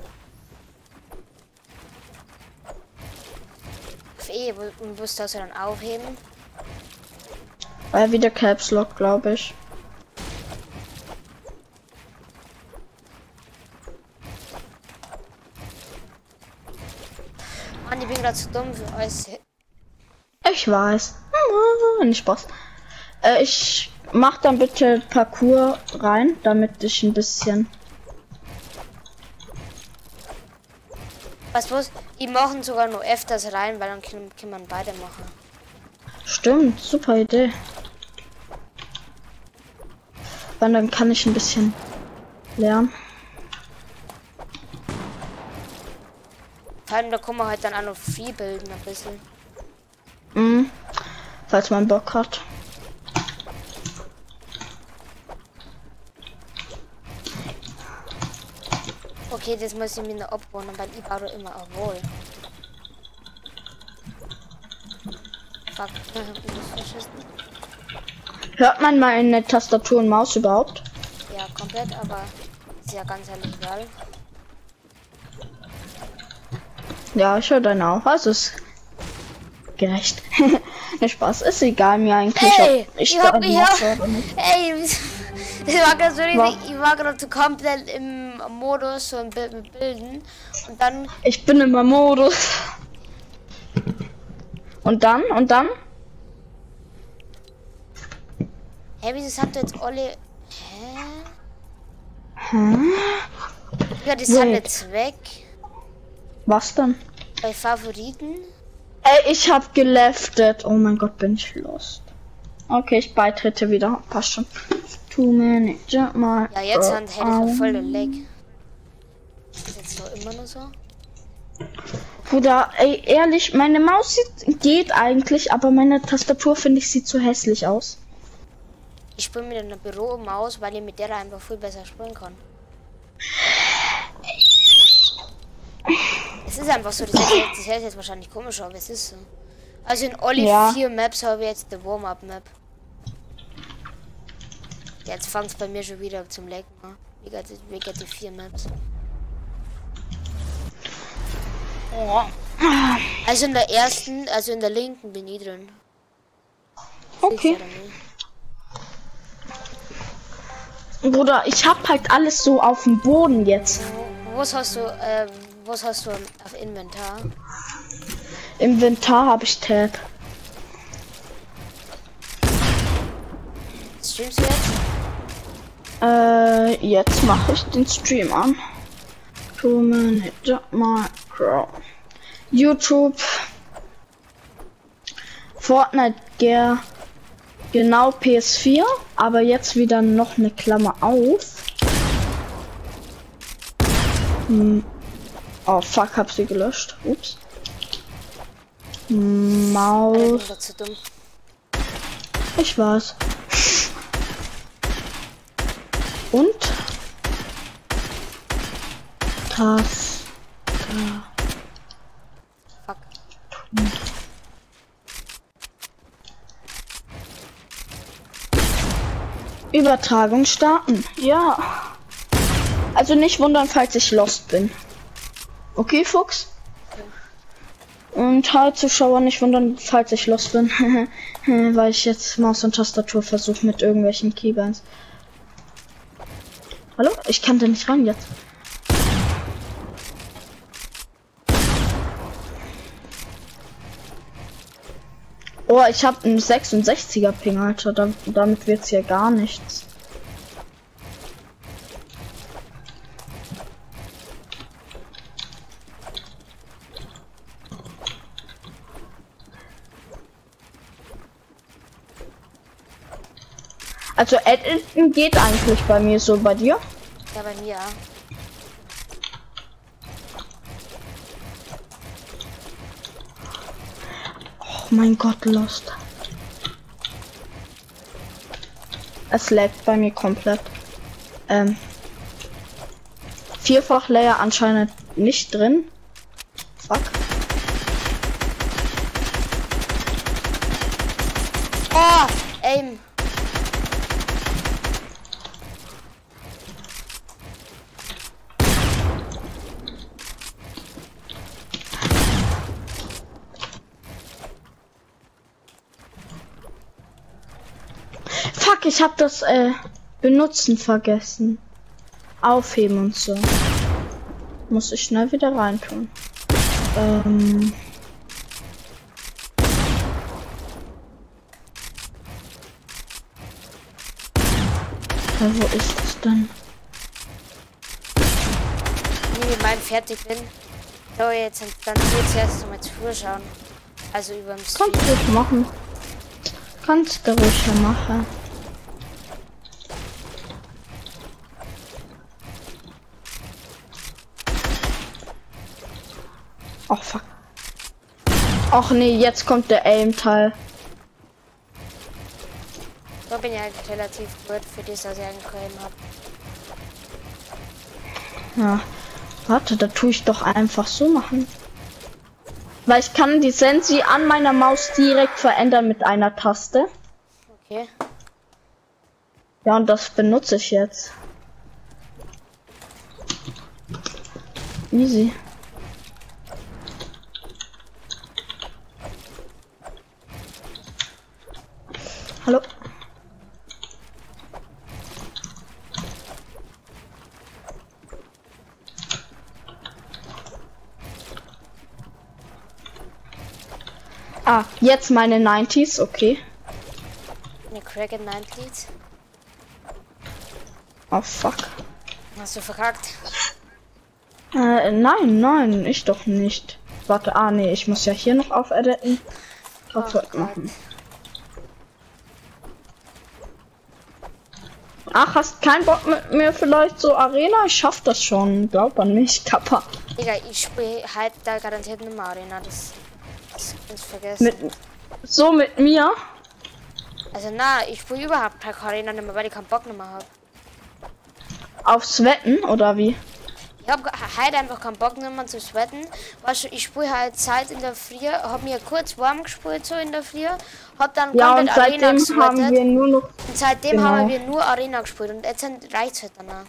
[SPEAKER 1] Auf E, wo wo musst du das dann aufheben?
[SPEAKER 2] Weil wieder Caps Lock, glaube ich.
[SPEAKER 1] Mann, ich bin gerade zu dumm für alles.
[SPEAKER 2] Ich weiß. Hm, nicht Spaß. Äh, ich mach dann bitte Parcours rein, damit ich ein bisschen.
[SPEAKER 1] Was bloß? Die machen sogar nur öfters rein, weil dann kann, kann man beide machen.
[SPEAKER 2] Stimmt, super Idee. Weil dann kann ich ein bisschen lernen.
[SPEAKER 1] Vor allem, da kann man halt dann auch noch free bilden ein bisschen.
[SPEAKER 2] Mhm. Falls man Bock hat.
[SPEAKER 1] Okay, das muss ich mir noch abbauen, weil ich baue immer auch wohl. Fuck, ich hab das verschissen.
[SPEAKER 2] Hört man meine Tastatur und Maus überhaupt?
[SPEAKER 1] Ja, komplett, aber ist ja ganz ehrlich egal.
[SPEAKER 2] Ja, ich höre deine auch. Also ist gerecht. Der Spaß ist egal mir eigentlich.
[SPEAKER 1] Ey,
[SPEAKER 2] ob ich
[SPEAKER 1] ich hab mich auch.
[SPEAKER 2] oder nicht.
[SPEAKER 1] Ey, das war gerade so
[SPEAKER 2] Was?
[SPEAKER 1] richtig. Ich war gerade so komplett im Modus, so ein Bild mit Bilden. Und dann.
[SPEAKER 2] Ich bin immer Modus. Und dann? Und dann?
[SPEAKER 1] Hä, wieso habt ihr jetzt alle. Hä?
[SPEAKER 2] Hm?
[SPEAKER 1] Ja, die sind
[SPEAKER 2] Wait.
[SPEAKER 1] jetzt weg.
[SPEAKER 2] Was denn?
[SPEAKER 1] Bei Favoriten.
[SPEAKER 2] Ey, ich hab geleftet. Oh mein Gott, bin ich lost. Okay, ich beitrete wieder. Passt schon. Too many. Jump mal.
[SPEAKER 1] Ja, jetzt sind hätte ich ja voll den Lag. Ist jetzt so immer nur so?
[SPEAKER 2] Bruder, ey, ehrlich, meine Maus sieht, geht eigentlich, aber meine Tastatur finde ich sieht zu hässlich aus.
[SPEAKER 1] Ich spiele mit einer Büromaus, weil ich mit der einfach viel besser spielen kann. Es ist einfach so, das hört jetzt, das hört jetzt wahrscheinlich komisch, aber es ist so. Also in alle
[SPEAKER 2] Ja.
[SPEAKER 1] vier Maps habe ich jetzt die Warm-Up-Map. Jetzt fängt es bei mir schon wieder zum Lecken. Ne? Wie geht die vier Maps?
[SPEAKER 2] Oh.
[SPEAKER 1] Also in der ersten, also in der linken bin ich drin.
[SPEAKER 2] Okay. Bruder, ich hab halt alles so auf dem Boden jetzt.
[SPEAKER 1] Wo, was hast du, äh, was hast du auf Inventar?
[SPEAKER 2] Inventar habe ich Tab.
[SPEAKER 1] Streamst du jetzt?
[SPEAKER 2] Äh, jetzt mache ich den Stream an. Two minute Macro. YouTube. Fortnite, Gear. Genau P S vier, aber jetzt wieder noch eine Klammer auf. Hm. Oh fuck, hab sie gelöscht. Ups. Maus.
[SPEAKER 1] Alter, zu dumm.
[SPEAKER 2] Ich weiß. Und das.
[SPEAKER 1] Fuck.
[SPEAKER 2] Übertragung starten. Ja. Also nicht wundern, falls ich lost bin. Okay, Fuchs? Und halt Zuschauer nicht wundern, falls ich lost bin. Weil ich jetzt Maus und Tastatur versuche mit irgendwelchen Keybands. Hallo? Ich kann da nicht rein jetzt. Oh, ich habe einen sechsundsechziger Ping, Alter. Da, damit wird's hier gar nichts. Also Editen geht eigentlich bei mir so, bei dir?
[SPEAKER 1] Ja, bei mir.
[SPEAKER 2] Oh mein Gott, Lost. Es laggt bei mir komplett. Ähm. Vierfach Layer anscheinend nicht drin. Fuck.
[SPEAKER 1] Oh, aim.
[SPEAKER 2] Fuck, ich hab das äh, Benutzen vergessen. Aufheben und so. Muss ich schnell wieder reintun. Ähm. Ja, wo ist es denn?
[SPEAKER 1] Wenn ich mein fertig bin, So, jetzt dann jetzt erst mal zuschauen. Also über dem Stream.
[SPEAKER 2] Kannst du ruhig machen. Kannst du ruhig machen. Ach fuck. Ach nee, jetzt kommt der Aim-Teil.
[SPEAKER 1] Da bin ich eigentlich relativ gut für das, was ich eigentlich Aim habe.
[SPEAKER 2] Ja. Warte, da tue ich doch einfach so machen. Weil ich kann die Sensi an meiner Maus direkt verändern mit einer Taste.
[SPEAKER 1] Okay.
[SPEAKER 2] Ja, und das benutze ich jetzt. Easy. Hallo. Ah, jetzt meine neunziger, okay.
[SPEAKER 1] Eine Kraken neunzig.
[SPEAKER 2] Oh fuck.
[SPEAKER 1] Hast du verkackt?
[SPEAKER 2] Äh, nein, nein, ich doch nicht. Warte, ah nee, ich muss ja hier noch aufediten. Kaputt machen. Ach, hast keinen Bock mit mir vielleicht so Arena? Ich schaff das schon. Glaub an mich, Kappa.
[SPEAKER 1] Digga, ich spiele halt da garantiert nicht mehr Arena. Das, das kannst du vergessen.
[SPEAKER 2] Mit, so mit mir?
[SPEAKER 1] Also na, ich spiele überhaupt keine Arena nicht mehr, weil ich keinen Bock nicht mehr habe.
[SPEAKER 2] Aufs Wetten oder wie?
[SPEAKER 1] Ich habe halt einfach keinen Bock mehr zu sweaten. Weißt du, ich spiele halt Zeit in der Früh, habe mir kurz warm gespielt so in der Früh, hab dann
[SPEAKER 2] ja,
[SPEAKER 1] komplett
[SPEAKER 2] und
[SPEAKER 1] Arena
[SPEAKER 2] seitdem haben wir nur noch.
[SPEAKER 1] Und seitdem
[SPEAKER 2] genau.
[SPEAKER 1] haben wir nur Arena gespielt und jetzt reicht's halt danach.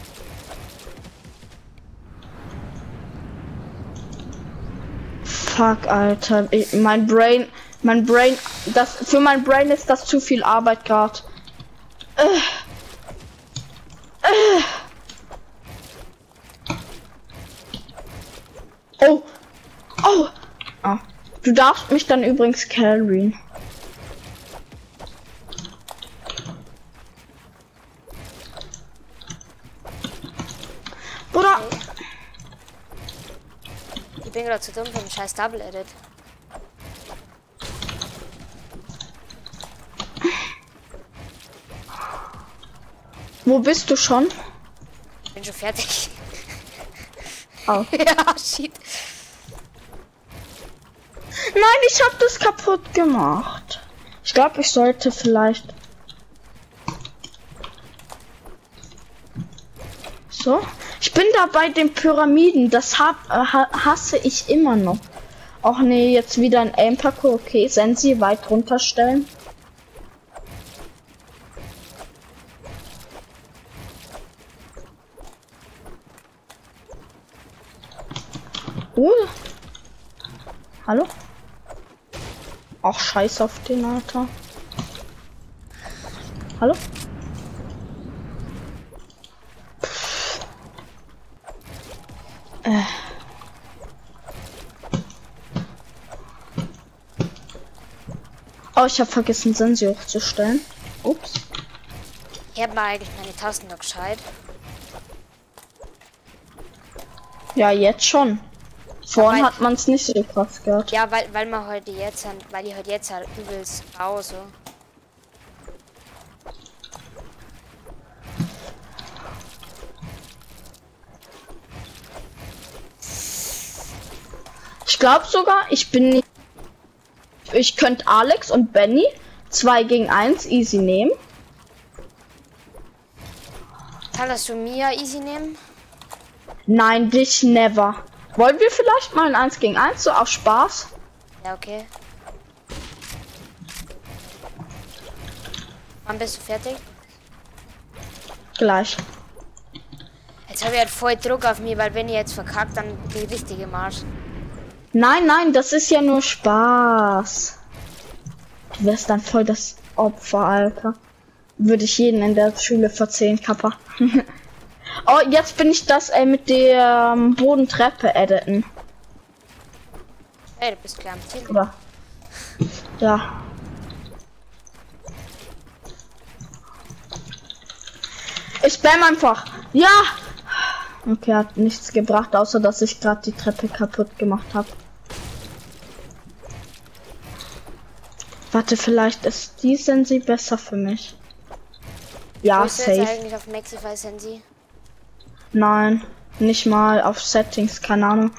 [SPEAKER 2] Fuck, Alter. Ich, mein Brain, mein Brain, das für mein Brain ist das zu viel Arbeit gerade. Äh. Äh. Oh. Oh. Ah. Du darfst mich dann übrigens carryen. Bruder.
[SPEAKER 1] Ich bin gerade zu dumm für den scheiß Double Edit.
[SPEAKER 2] Wo bist du schon?
[SPEAKER 1] Ich bin schon fertig.
[SPEAKER 2] Oh.
[SPEAKER 1] Ja, shit.
[SPEAKER 2] Nein, ich habe das kaputt gemacht. Ich glaube, ich sollte vielleicht. So. Ich bin da bei den Pyramiden. Das hab, äh, hasse ich immer noch. Ach nee, jetzt wieder ein Aim-Parcours. Okay, Sensi weit runterstellen. Uh. Hallo? Ach, scheiß auf den Alter. Hallo? Äh. Oh, ich habe vergessen, Sensi hochzustellen. Ups.
[SPEAKER 1] Ich habe mal eigentlich meine Tasten noch gescheit.
[SPEAKER 2] Ja, jetzt schon. Vorhin hat man es nicht so krass gehört.
[SPEAKER 1] Ja, weil, weil man heute jetzt, weil ich heute jetzt halt übelst baue so.
[SPEAKER 2] Ich glaube sogar, ich bin nicht. Ich könnte Alex und Benny zwei gegen eins easy nehmen.
[SPEAKER 1] Kannst du mir easy nehmen?
[SPEAKER 2] Nein, dich never. Wollen wir vielleicht mal ein eins gegen eins so auf Spaß?
[SPEAKER 1] Ja, okay. Wann bist du fertig?
[SPEAKER 2] Gleich.
[SPEAKER 1] Jetzt habe ich halt voll Druck auf mich, weil wenn ich jetzt verkackt, dann die richtige Marsch.
[SPEAKER 2] Nein, nein, das ist ja nur Spaß. Du wirst dann voll das Opfer, Alter. Würde ich jeden in der Schule verzehn, Kappa. Oh, jetzt bin ich das ey, mit der ähm, Bodentreppe editen.
[SPEAKER 1] Hey, du bist klar am Ziel.
[SPEAKER 2] Oder? Ja. Ich spam einfach. Ja. Okay, hat nichts gebracht, außer dass ich gerade die Treppe kaputt gemacht habe. Warte, vielleicht ist die Sensi besser für mich. Ja,
[SPEAKER 1] Bist du jetzt
[SPEAKER 2] safe.
[SPEAKER 1] eigentlich auf Maxify Sensi?
[SPEAKER 2] Nein, nicht mal auf Settings, keine Ahnung.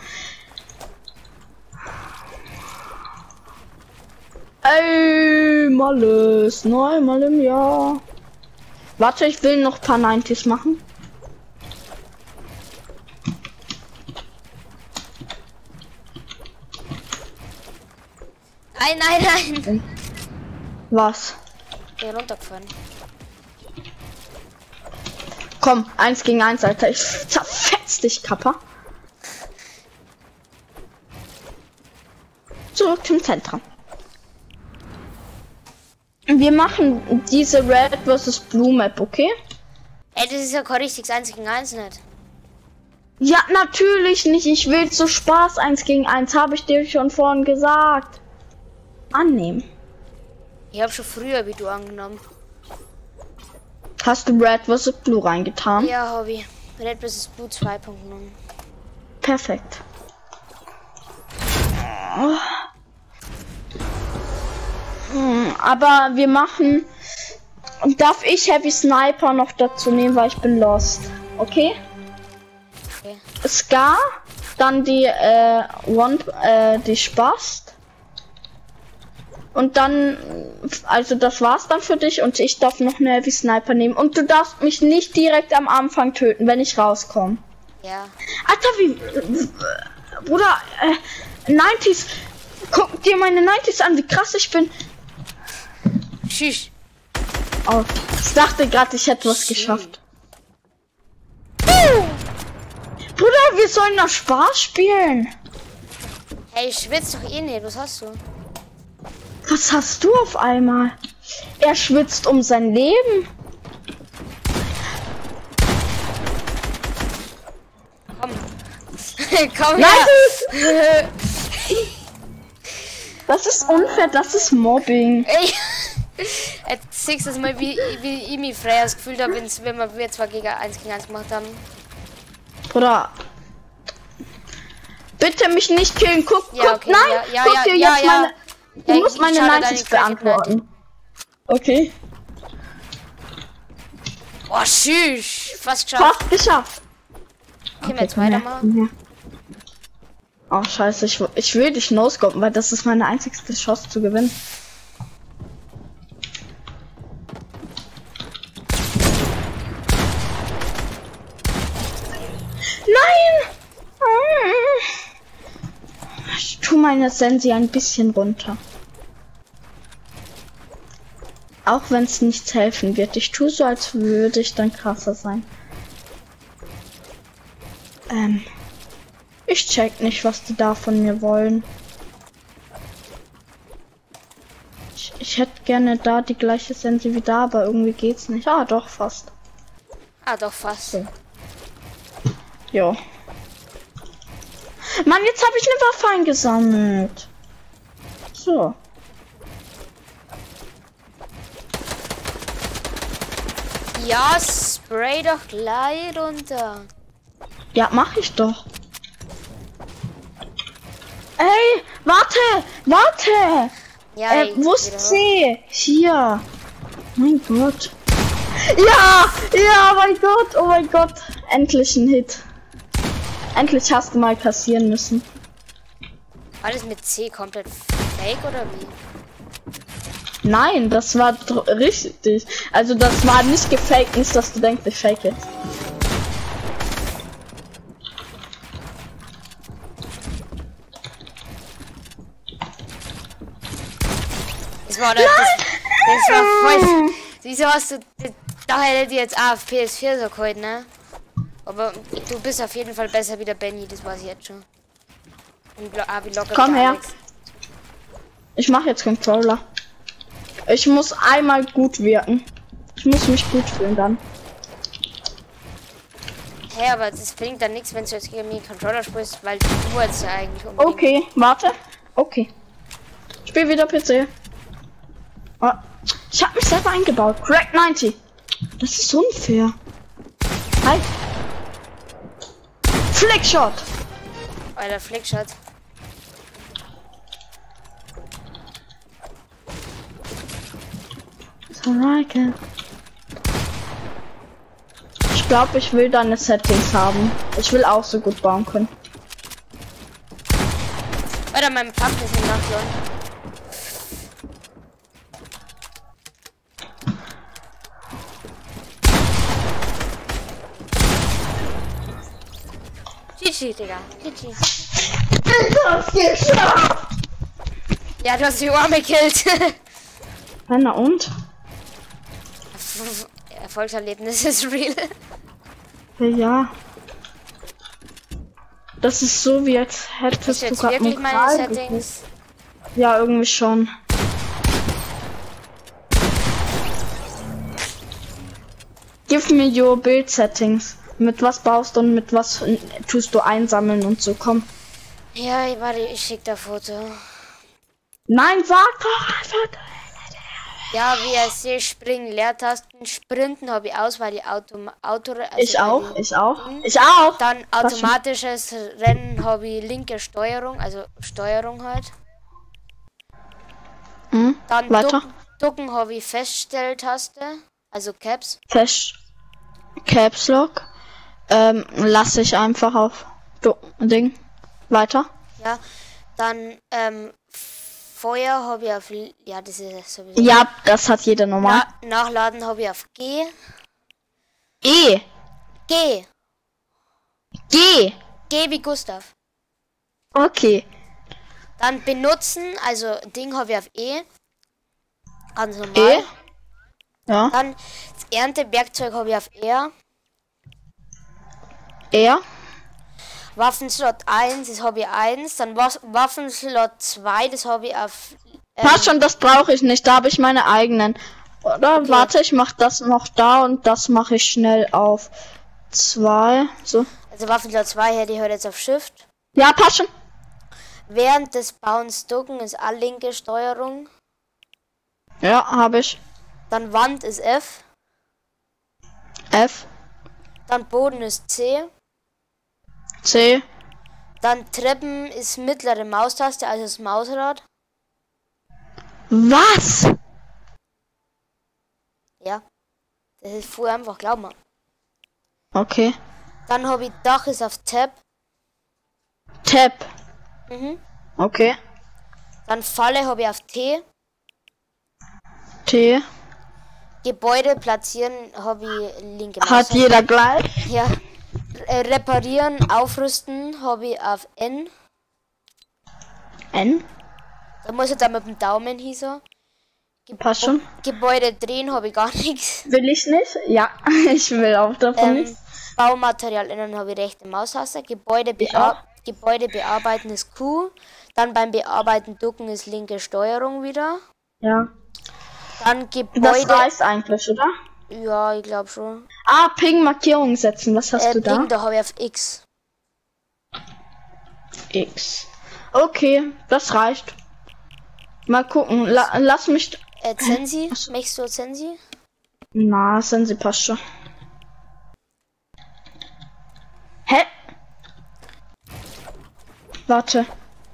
[SPEAKER 2] Ey, Malles, neunmal im Jahr. Warte, ich will noch ein paar neunziger machen.
[SPEAKER 1] Nein, nein, nein.
[SPEAKER 2] Was?
[SPEAKER 1] Hier runtergefahren.
[SPEAKER 2] Komm, eins gegen eins, Alter. Ich zerfetz dich, Kappa. Zurück zum Zentrum. Wir machen diese Red versus Blue Map, okay?
[SPEAKER 1] Ey, das ist ja kein richtiges eins gegen eins nicht.
[SPEAKER 2] Ja, natürlich nicht. Ich will zu Spaß eins gegen eins, habe ich dir schon vorhin gesagt. Annehmen.
[SPEAKER 1] Ich habe schon früher wie du angenommen.
[SPEAKER 2] Hast du Red versus Blue reingetan?
[SPEAKER 1] Ja, Hobby. Red versus Blue zwei Punkt null.
[SPEAKER 2] Perfekt. Hm, aber wir machen... Darf ich Heavy Sniper noch dazu nehmen, weil ich bin lost. Okay?
[SPEAKER 1] Okay.
[SPEAKER 2] Scar, dann die äh, One, äh, die Spast. Und dann, also das war's dann für dich und ich darf noch eine Heavy Sniper nehmen. Und du darfst mich nicht direkt am Anfang töten, wenn ich rauskomme.
[SPEAKER 1] Ja.
[SPEAKER 2] Alter, wie... Bruder, äh, neunziger. Guck dir meine neunziger an, wie krass ich bin.
[SPEAKER 1] Tschüss.
[SPEAKER 2] Oh, ich dachte gerade, ich hätte was geschafft. Bruder, wir sollen noch Spaß spielen.
[SPEAKER 1] Hey, ich schwitze doch eh nicht. Was hast du?
[SPEAKER 2] Was hast du auf einmal? Er schwitzt um sein Leben.
[SPEAKER 1] Komm. Komm
[SPEAKER 2] Nein,
[SPEAKER 1] her.
[SPEAKER 2] das ist unfair, das ist Mobbing.
[SPEAKER 1] Ey. Jetzt siehst du mal, wie, wie ich mich frei das Gefühl habe, wenn wir, wir zwar gegen eins gegen eins gemacht haben.
[SPEAKER 2] Bruder. Bitte mich nicht killen. Guck,
[SPEAKER 1] Ja,
[SPEAKER 2] guck,
[SPEAKER 1] okay,
[SPEAKER 2] nein,
[SPEAKER 1] ja, ja,
[SPEAKER 2] guck
[SPEAKER 1] ja,
[SPEAKER 2] dir
[SPEAKER 1] ja,
[SPEAKER 2] jetzt
[SPEAKER 1] ja.
[SPEAKER 2] meine... Du
[SPEAKER 1] Ja,
[SPEAKER 2] musst
[SPEAKER 1] ich
[SPEAKER 2] meine
[SPEAKER 1] schaue
[SPEAKER 2] neunziger
[SPEAKER 1] deine
[SPEAKER 2] beantworten. Okay.
[SPEAKER 1] Oh, tschüss. Fast geschafft.
[SPEAKER 2] Fast geschafft.
[SPEAKER 1] Können wir jetzt weitermachen?
[SPEAKER 2] Ja. Oh, scheiße. Ich, ich will dich no-scopen, weil das ist meine einzigste Chance zu gewinnen. Nein! Ich tue meine Sensi ein bisschen runter. Auch wenn es nichts helfen wird. Ich tue so, als würde ich dann krasser sein. Ähm. Ich check nicht, was die da von mir wollen. Ich, ich hätte gerne da die gleiche Sensi wie da, aber irgendwie geht's nicht. Ah, doch, fast.
[SPEAKER 1] Ah, doch, fast.
[SPEAKER 2] So. Jo. Mann, jetzt habe ich eine Waffe eingesammelt. So.
[SPEAKER 1] Ja, spray doch gleich runter.
[SPEAKER 2] Ja, mach ich doch. Ey, warte, warte.
[SPEAKER 1] Ja,
[SPEAKER 2] Äh,
[SPEAKER 1] ich
[SPEAKER 2] wo ist
[SPEAKER 1] wieder
[SPEAKER 2] C? Hier. Mein Gott. Ja, ja, mein Gott, oh mein Gott. Endlich ein Hit. Endlich hast du mal kassieren müssen.
[SPEAKER 1] hoch. Alles mit C komplett fake oder wie?
[SPEAKER 2] Nein, das war dr- richtig. Also das war nicht gefaked, nicht, dass du denkst, ich fake jetzt.
[SPEAKER 1] Das war das, das war voll. Wieso hast du. Da hätte ich jetzt A auf P S vier so geholt, ne? Aber du bist auf jeden Fall besser wie der Benny, das weiß ich jetzt schon. Und lo- ah, wie locker
[SPEAKER 2] Komm
[SPEAKER 1] der
[SPEAKER 2] her.
[SPEAKER 1] Alex.
[SPEAKER 2] Ich mache jetzt Controller. Ich muss einmal gut wirken. Ich muss mich gut fühlen dann.
[SPEAKER 1] Hey, aber das bringt dann nichts, wenn du jetzt gegen mich Controller spielst, weil du jetzt ja eigentlich unbedingt.
[SPEAKER 2] Okay, warte. Okay. Spiel wieder P C. Oh, ich habe mich selber eingebaut. Crack neunzig. Das ist unfair. Hi. Flickshot!
[SPEAKER 1] Alter, Flickshot.
[SPEAKER 2] Ich glaube, ich will deine Settings haben. Ich will auch so gut bauen können.
[SPEAKER 1] Alter, mein Pump ist im Nachladen. G G, Digga. G G.
[SPEAKER 2] Ich hab's geschafft!
[SPEAKER 1] Ja, du hast die Arme gekillt.
[SPEAKER 2] Na und?
[SPEAKER 1] Erfolgserlebnis ist real.
[SPEAKER 2] Ja. Das ist so, wie als hättest
[SPEAKER 1] Ist
[SPEAKER 2] du
[SPEAKER 1] jetzt
[SPEAKER 2] gerade
[SPEAKER 1] wirklich meine
[SPEAKER 2] Pokal
[SPEAKER 1] Settings?
[SPEAKER 2] geguckt. Ja, irgendwie schon. Give me your build settings. Mit was baust du und mit was tust du einsammeln und so, komm.
[SPEAKER 1] Ja, warte, ich schick da Foto.
[SPEAKER 2] Nein, sag doch einfach.
[SPEAKER 1] Ja, wie ihr seht, springen, Leertasten, Sprinten habe ich aus, weil die Auto, Auto also
[SPEAKER 2] Ich
[SPEAKER 1] weil
[SPEAKER 2] auch,
[SPEAKER 1] die,
[SPEAKER 2] ich auch, ich auch.
[SPEAKER 1] Dann automatisches Rennen habe ich linke Steuerung, also Steuerung halt.
[SPEAKER 2] Hm,
[SPEAKER 1] Dann
[SPEAKER 2] weiter.
[SPEAKER 1] Ducken, Ducken habe ich Feststelltaste, also Caps.
[SPEAKER 2] Fest. Caps Lock. Ähm, lasse ich einfach auf du Ding. Weiter.
[SPEAKER 1] Ja, dann ähm, Feuer habe ich auf, ja, das ist sowieso.
[SPEAKER 2] Ja, das hat jeder normal.
[SPEAKER 1] Na, Nachladen habe ich auf G.
[SPEAKER 2] E.
[SPEAKER 1] G.
[SPEAKER 2] G.
[SPEAKER 1] G wie Gustav.
[SPEAKER 2] Okay.
[SPEAKER 1] Dann benutzen, also Ding habe ich auf E. Ganz normal.
[SPEAKER 2] E. Ja.
[SPEAKER 1] Dann das Erntewerkzeug habe ich auf R.
[SPEAKER 2] R.
[SPEAKER 1] Waffenslot eins, das habe ich eins. Dann Was Waffenslot zwei, das habe ich auf... Ähm,
[SPEAKER 2] Passt schon, das brauche ich nicht. Da habe ich meine eigenen. Oder?
[SPEAKER 1] Okay.
[SPEAKER 2] Warte, ich mache das noch da und das mache ich schnell auf zwei. So.
[SPEAKER 1] Also Waffenslot zwei hätte ich heute jetzt auf Shift.
[SPEAKER 2] Ja, passt schon.
[SPEAKER 1] Während des Bauens ducken ist A linke Steuerung.
[SPEAKER 2] Ja, habe ich.
[SPEAKER 1] Dann Wand ist F.
[SPEAKER 2] F.
[SPEAKER 1] Dann Boden ist C.
[SPEAKER 2] C.
[SPEAKER 1] Dann Treppen ist mittlere Maustaste, also das Mausrad.
[SPEAKER 2] Was?
[SPEAKER 1] Ja. Das ist voll einfach, glaub mal.
[SPEAKER 2] Okay.
[SPEAKER 1] Dann habe ich Dach ist auf Tab.
[SPEAKER 2] Tab.
[SPEAKER 1] Mhm.
[SPEAKER 2] Okay.
[SPEAKER 1] Dann Falle habe ich auf T.
[SPEAKER 2] T.
[SPEAKER 1] Gebäude platzieren habe ich linke
[SPEAKER 2] Hat
[SPEAKER 1] Maustaste.
[SPEAKER 2] jeder gleich.
[SPEAKER 1] Ja. Äh, reparieren, aufrüsten habe ich auf N.
[SPEAKER 2] N.
[SPEAKER 1] Da muss ich dann mit dem Daumen hin so. Ge
[SPEAKER 2] Passt schon.
[SPEAKER 1] Gebäude drehen habe ich gar nichts.
[SPEAKER 2] Will ich nicht? Ja, ich will auch davon
[SPEAKER 1] Ähm,
[SPEAKER 2] nichts.
[SPEAKER 1] Baumaterial innen habe ich rechte Maustaste. Gebäude,
[SPEAKER 2] Ich
[SPEAKER 1] bea Gebäude bearbeiten ist Q. Dann beim Bearbeiten ducken ist linke Steuerung wieder.
[SPEAKER 2] Ja.
[SPEAKER 1] Dann
[SPEAKER 2] Das
[SPEAKER 1] Gebäude.
[SPEAKER 2] reicht eigentlich, oder?
[SPEAKER 1] Ja, ich glaube schon.
[SPEAKER 2] Ah, Ping-Markierung setzen. Was hast
[SPEAKER 1] Äh,
[SPEAKER 2] du da?
[SPEAKER 1] Ping, da habe ich auf X.
[SPEAKER 2] X. Okay, das reicht. Mal gucken. La lass mich.
[SPEAKER 1] Äh, Zensi. Möchtest du Zensi?
[SPEAKER 2] Na, Sensi passt schon. Hä? Warte.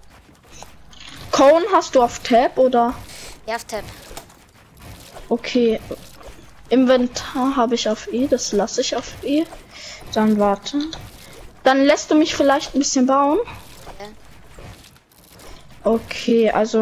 [SPEAKER 2] Cone hast du auf Tab oder?
[SPEAKER 1] Ja, auf Tab.
[SPEAKER 2] Okay. Inventar habe ich auf E, das lasse ich auf E. Dann warte. Dann lässt du mich vielleicht ein bisschen bauen.
[SPEAKER 1] Ja.
[SPEAKER 2] Okay, also.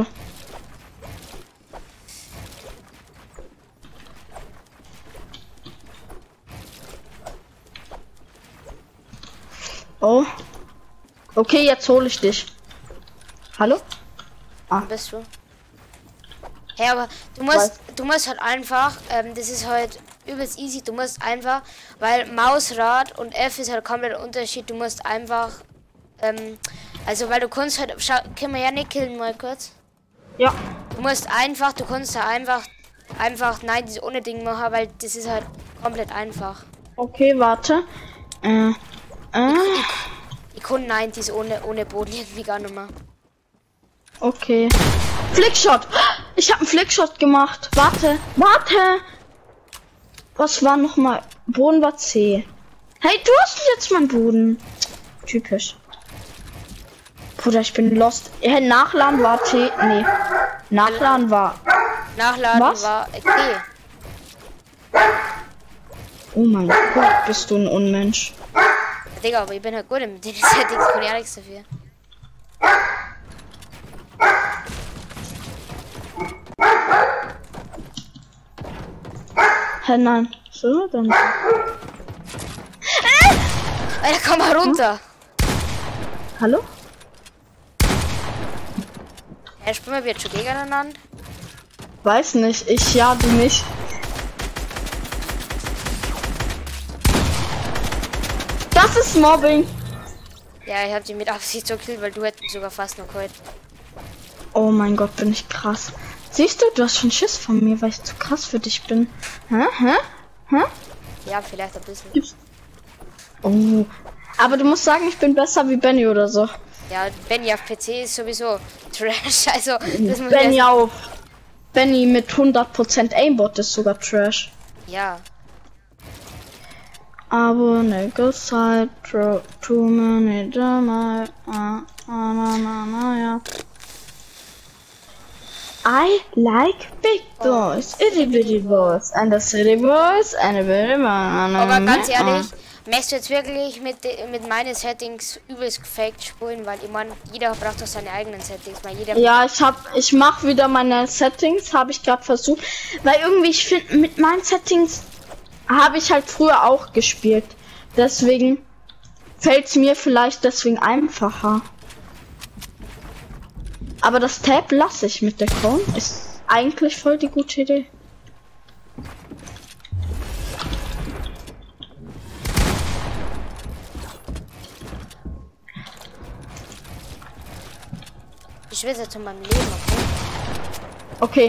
[SPEAKER 2] Oh. Okay, jetzt hole ich dich. Hallo?
[SPEAKER 1] Wo bist du? Hey, aber du musst, du musst halt einfach, ähm, das ist halt übelst easy, du musst einfach, weil Mausrad und F ist halt komplett ein Unterschied, du musst einfach, ähm, also weil du kannst halt, schau, können wir ja nicht killen mal kurz.
[SPEAKER 2] Ja.
[SPEAKER 1] Du musst einfach, du kannst da einfach, einfach, nein, das ohne Ding machen, weil das ist halt komplett einfach.
[SPEAKER 2] Okay, warte. Äh, äh.
[SPEAKER 1] Ich kann nein, das ohne, ohne Boden irgendwie gar nicht mehr.
[SPEAKER 2] Okay. Flickshot! Ich habe einen Flickshot gemacht. Warte, warte! Was war noch mal? Boden war C. Hey, du hast jetzt meinen Boden. Typisch. Bruder, ich bin lost. Ja, Nachladen war T. Nee. Nachladen war.
[SPEAKER 1] Nachladen
[SPEAKER 2] Was?
[SPEAKER 1] war okay.
[SPEAKER 2] Oh mein Gott, bist du ein Unmensch.
[SPEAKER 1] Ja, Digga, aber ich bin halt gut im den Settings, kann ich auch nichts dafür.
[SPEAKER 2] Hä, nein. So, dann.
[SPEAKER 1] Alter, komm mal runter.
[SPEAKER 2] Hallo?
[SPEAKER 1] Ja, spielen wir jetzt schon gegeneinander?
[SPEAKER 2] Weiß nicht. Ich ja, du nicht. Das ist Mobbing.
[SPEAKER 1] Ja, ich hab die mit Absicht so gekillt, weil du hättest mich sogar fast noch geholt.
[SPEAKER 2] Oh mein Gott, bin ich krass. Siehst du, du hast schon Schiss von mir, weil ich zu krass für dich bin. Hä? Hä? Hä?
[SPEAKER 1] Ja, vielleicht ein bisschen.
[SPEAKER 2] Oh. Aber du musst sagen, ich bin besser wie Benny oder so.
[SPEAKER 1] Ja, Benny auf P C ist sowieso Trash. Also, das muss
[SPEAKER 2] Benny
[SPEAKER 1] ich erst...
[SPEAKER 2] auf. Benny mit hundert Prozent Aimbot ist sogar Trash.
[SPEAKER 1] Ja.
[SPEAKER 2] Aber ne side throw too many drama. Ah, ah, na, na, na, ja. I like big boys, itty bitty boys, and the city boys, and a bitty man.
[SPEAKER 1] Aber ganz ehrlich, möchtest du jetzt wirklich mit, mit meinen Settings übelst gefaked spielen, weil ich meine, jeder braucht doch seine eigenen Settings, weil jeder...
[SPEAKER 2] Ja, ich hab, ich mach wieder meine Settings, habe ich gerade versucht, weil irgendwie ich finde, mit meinen Settings habe ich halt früher auch gespielt, deswegen fällt es mir vielleicht deswegen einfacher. Aber das Tab lasse ich mit der Chrome, ist eigentlich voll die gute Idee.
[SPEAKER 1] Ich will jetzt in meinem Leben,
[SPEAKER 2] Okay.
[SPEAKER 1] okay?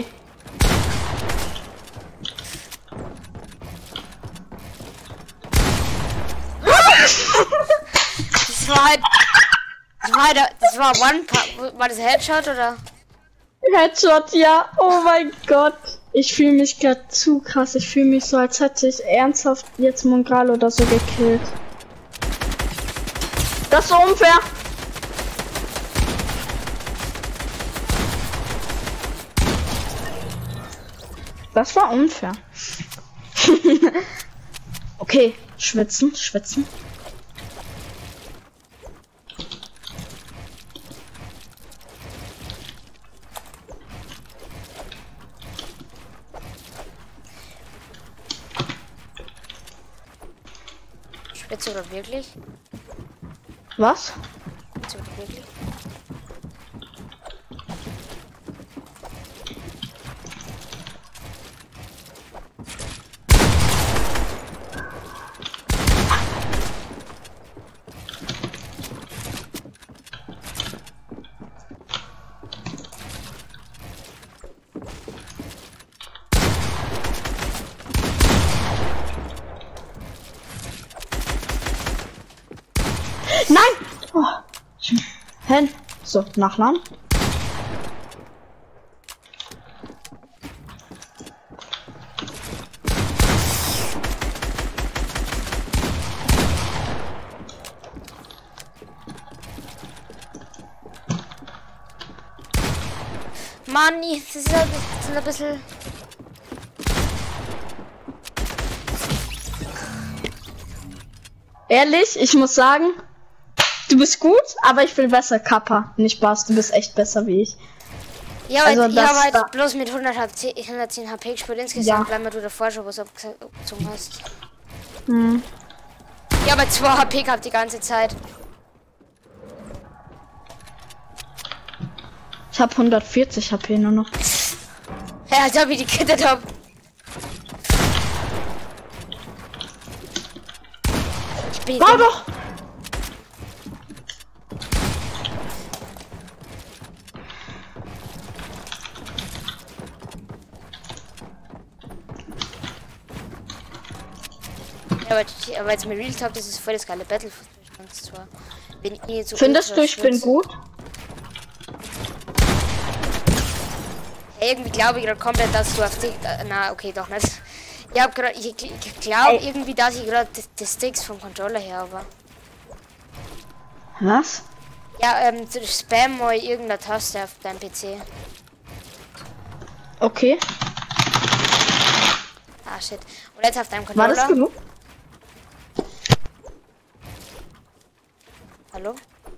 [SPEAKER 1] Das war halt... Das war, halt, das war One Part. War das Headshot oder?
[SPEAKER 2] Headshot, ja. Oh mein Gott. Ich fühle mich gerade zu krass. Ich fühle mich so, als hätte ich ernsthaft jetzt Mongrel oder so gekillt. Das ist so unfair. Das war unfair. Okay, schwitzen, schwitzen.
[SPEAKER 1] Spitze oder wirklich?
[SPEAKER 2] Was?
[SPEAKER 1] Spitze oder wirklich?
[SPEAKER 2] Nein! Oh. Hin. So, nachladen.
[SPEAKER 1] Mann, das ist ein, das ist ein bisschen...
[SPEAKER 2] Ehrlich, ich muss sagen, du bist gut, aber ich bin besser, Kappa. Nicht Spaß, du bist echt besser wie ich.
[SPEAKER 1] Ja,
[SPEAKER 2] also
[SPEAKER 1] weil ich
[SPEAKER 2] das
[SPEAKER 1] habe halt
[SPEAKER 2] da-
[SPEAKER 1] bloß mit hundertzehn H P gespielt insgesamt,
[SPEAKER 2] Ja.
[SPEAKER 1] weil du davor schon was abgezogen hast.
[SPEAKER 2] Hm.
[SPEAKER 1] Ja, aber zwei H P gehabt die ganze Zeit.
[SPEAKER 2] Ich habe hundertvierzig H P nur noch.
[SPEAKER 1] Ja, als ob ich die gekittet hab. Ich bin
[SPEAKER 2] War doch!
[SPEAKER 1] Ja, aber, aber jetzt mit Real Talk, das ist voll das geile Battle. Zwar bin ich jetzt so
[SPEAKER 2] Findest
[SPEAKER 1] ultra
[SPEAKER 2] du, ich bin
[SPEAKER 1] schwitze.
[SPEAKER 2] gut?
[SPEAKER 1] Ja, irgendwie glaube ich gerade komplett, dass du auf dich. Äh, na, okay, doch nicht. Ich hab gerade. Ich, ich glaube
[SPEAKER 2] Ey.
[SPEAKER 1] irgendwie, dass ich gerade die, die Sticks vom Controller her, aber.
[SPEAKER 2] Was?
[SPEAKER 1] Ja, ähm, du spam mal irgendeine Taste auf deinem P C.
[SPEAKER 2] Okay.
[SPEAKER 1] Ah, shit. Und jetzt auf deinem
[SPEAKER 2] War
[SPEAKER 1] Controller.
[SPEAKER 2] das genug?
[SPEAKER 1] Hallo?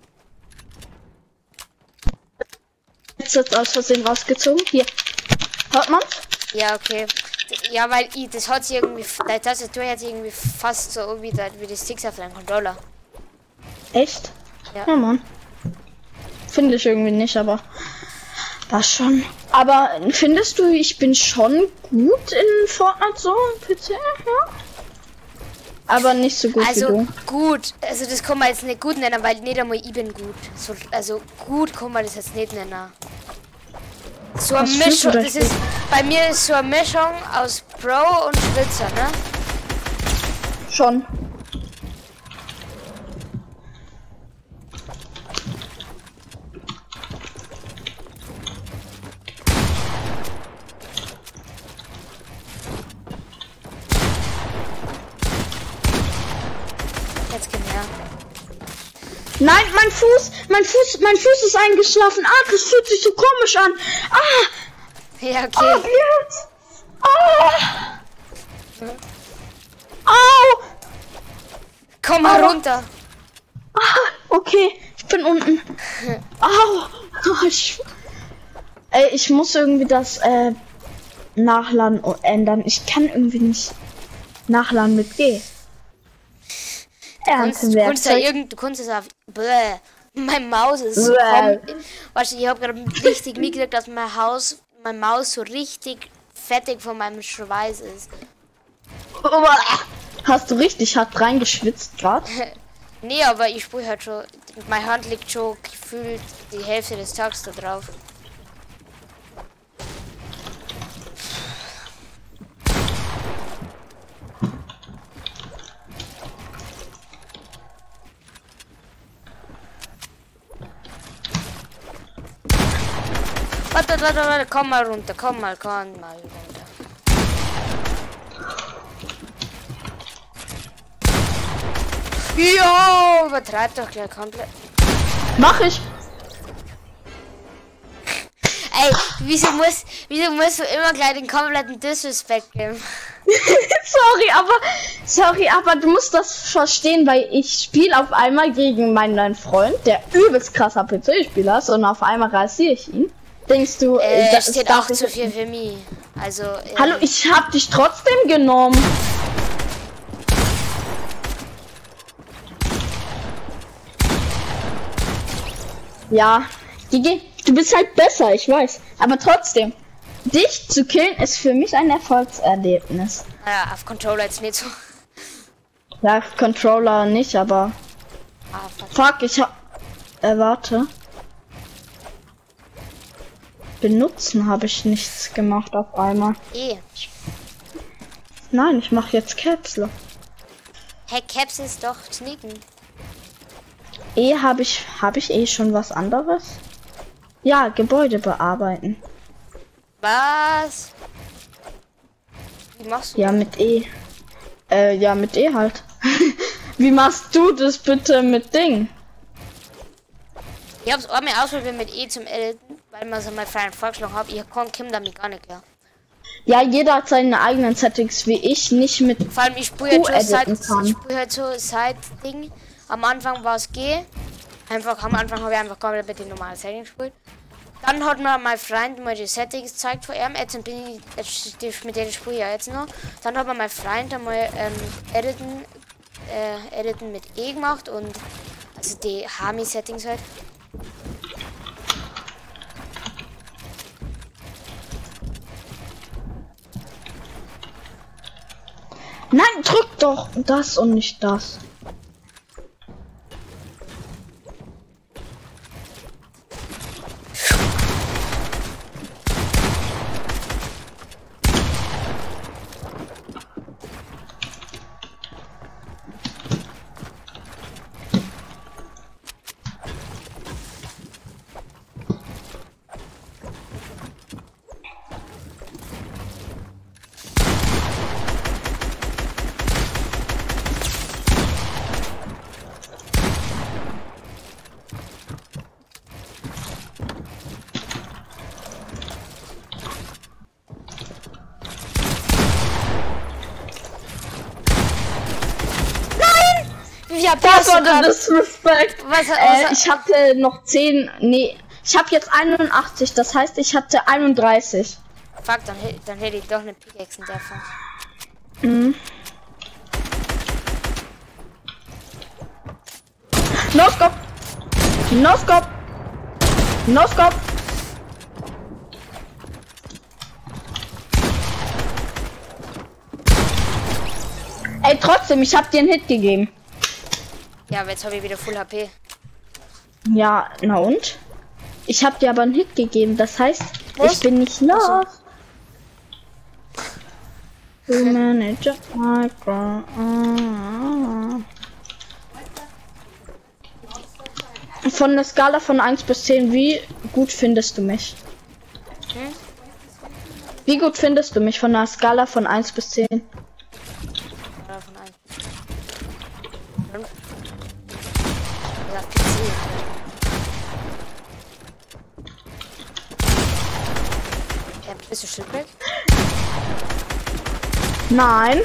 [SPEAKER 2] Jetzt wird aus Versehen rausgezogen. Hier. Hört man's?
[SPEAKER 1] Ja, okay. Ja, weil ich, das hat sich irgendwie, deine Tastatur hat sich irgendwie fast so wie, wie die Sticks auf deinem Controller.
[SPEAKER 2] Echt?
[SPEAKER 1] Ja.
[SPEAKER 2] Ja, Mann. Finde ich irgendwie nicht, aber das schon. Aber findest du, ich bin schon gut in Fortnite so P C? Ja. Aber nicht so gut wie
[SPEAKER 1] Also
[SPEAKER 2] du.
[SPEAKER 1] gut, also das kann man jetzt nicht gut nennen, weil nicht einmal ich bin gut. So, also gut kann man das jetzt nicht nennen. So eine
[SPEAKER 2] Was fühlst du
[SPEAKER 1] Mischung,
[SPEAKER 2] da
[SPEAKER 1] das ist, bei mir ist so eine Mischung aus Pro und Schwitzer, ne?
[SPEAKER 2] Schon.
[SPEAKER 1] Jetzt gehen wir.
[SPEAKER 2] Nein, mein Fuß, mein Fuß, mein Fuß ist eingeschlafen. Ah, das fühlt sich so komisch an. Ah,
[SPEAKER 1] Ja,
[SPEAKER 2] ah,
[SPEAKER 1] okay.
[SPEAKER 2] jetzt. Ah. Au.
[SPEAKER 1] Komm mal
[SPEAKER 2] Aua.
[SPEAKER 1] runter.
[SPEAKER 2] Ah, okay, ich bin unten. Au. Oh, ich, ey, ich muss irgendwie das äh, Nachladen ändern. Ich kann irgendwie nicht nachladen mit G.
[SPEAKER 1] Du kannst, du kannst ja
[SPEAKER 2] Erntewerkzeug.
[SPEAKER 1] irgend, du kannst es auf. Bäh. Mein Maus ist.
[SPEAKER 2] Bäh.
[SPEAKER 1] Komm, weißt du, ich habe gerade richtig mitgekriegt, dass mein Haus, mein Maus so richtig fettig von meinem Schweiß ist.
[SPEAKER 2] Hast du richtig hart reingeschwitzt gerade?
[SPEAKER 1] Nee, aber ich sprühe halt schon. Meine Hand liegt schon gefühlt die Hälfte des Tages da drauf. Warte, warte, warte, komm mal runter, komm mal, komm mal runter. Jo, übertreib doch gleich komplett.
[SPEAKER 2] Mach ich.
[SPEAKER 1] Ey, wieso muss, wieso musst du immer gleich den kompletten Disrespect geben?
[SPEAKER 2] sorry, aber sorry, aber du musst das verstehen, weil ich spiele auf einmal gegen meinen neuen Freund, der übelst krasser P C-Spieler ist, und auf einmal rasiere ich ihn. Denkst du,
[SPEAKER 1] Äh,
[SPEAKER 2] das
[SPEAKER 1] steht
[SPEAKER 2] darf
[SPEAKER 1] auch
[SPEAKER 2] ich-
[SPEAKER 1] zu viel für mich. Also, äh,
[SPEAKER 2] Hallo, ich hab dich trotzdem genommen. Ja, Gigi, du bist halt besser, ich weiß. Aber trotzdem, dich zu killen ist für mich ein Erfolgserlebnis.
[SPEAKER 1] ja, auf Controller jetzt nicht so.
[SPEAKER 2] Ja, Controller nicht, aber
[SPEAKER 1] Ah, fuck.
[SPEAKER 2] fuck, ich hab. Äh, warte. Benutzen habe ich nichts gemacht auf einmal.
[SPEAKER 1] Eh.
[SPEAKER 2] Nein, ich mache jetzt Caps Lock.
[SPEAKER 1] Hey, Caps ist doch Sneaken.
[SPEAKER 2] Eh habe ich habe ich eh schon was anderes. Ja, Gebäude bearbeiten.
[SPEAKER 1] Was? Wie machst du
[SPEAKER 2] Ja, mit E. Äh, ja, mit E halt. Wie machst du das bitte mit Ding?
[SPEAKER 1] Ich hab's auch mal ausprobiert mit E zum Editen, weil man so mal freien Vorschlag hat. Ich kann Kim damit gar nicht klar.
[SPEAKER 2] Ja, jeder hat seine eigenen Settings wie ich, nicht mit.
[SPEAKER 1] Vor allem, ich spiele halt schon seit,
[SPEAKER 2] editen kann.
[SPEAKER 1] ich spiele halt so seit Ding. Am Anfang war es G. Einfach, am Anfang habe ich einfach komplett mit den normalen Settings gespielt. Dann hat mir mein Freund mal die Settings gezeigt von ihm. Jetzt bin ich, jetzt, die, mit denen spiele ich ja jetzt noch. Dann hat mir mein Freund einmal ähm, editen, äh, editen mit E gemacht und also die Hami-Settings halt.
[SPEAKER 2] Nein, drück doch das und nicht das.
[SPEAKER 1] Wie viel H P
[SPEAKER 2] Das
[SPEAKER 1] hast
[SPEAKER 2] war
[SPEAKER 1] du
[SPEAKER 2] der
[SPEAKER 1] gehabt?
[SPEAKER 2] Disrespect.
[SPEAKER 1] Was, was,
[SPEAKER 2] Äh, ich hatte noch zehn. Nee, ich habe jetzt einundachtzig. Das heißt, ich hatte einunddreißig.
[SPEAKER 1] Fuck, dann, hä- dann hätte ich doch eine Pickaxe in der Fall.
[SPEAKER 2] Mhm. No scope. No scope. No scope. Ey, trotzdem, ich hab dir einen Hit gegeben.
[SPEAKER 1] Ja, aber jetzt habe ich wieder Full H P.
[SPEAKER 2] Ja, na und? Ich hab dir aber einen Hit gegeben, das heißt,
[SPEAKER 1] Was?
[SPEAKER 2] ich bin nicht lost. Du Manager, Micro. Von der Skala von eins bis zehn, wie gut findest du mich?
[SPEAKER 1] Hm?
[SPEAKER 2] Wie gut findest du mich von der Skala von eins bis zehn?
[SPEAKER 1] Oder von eins. fünf. Ja, P C. Ja, bist du Schildberg?
[SPEAKER 2] Nein.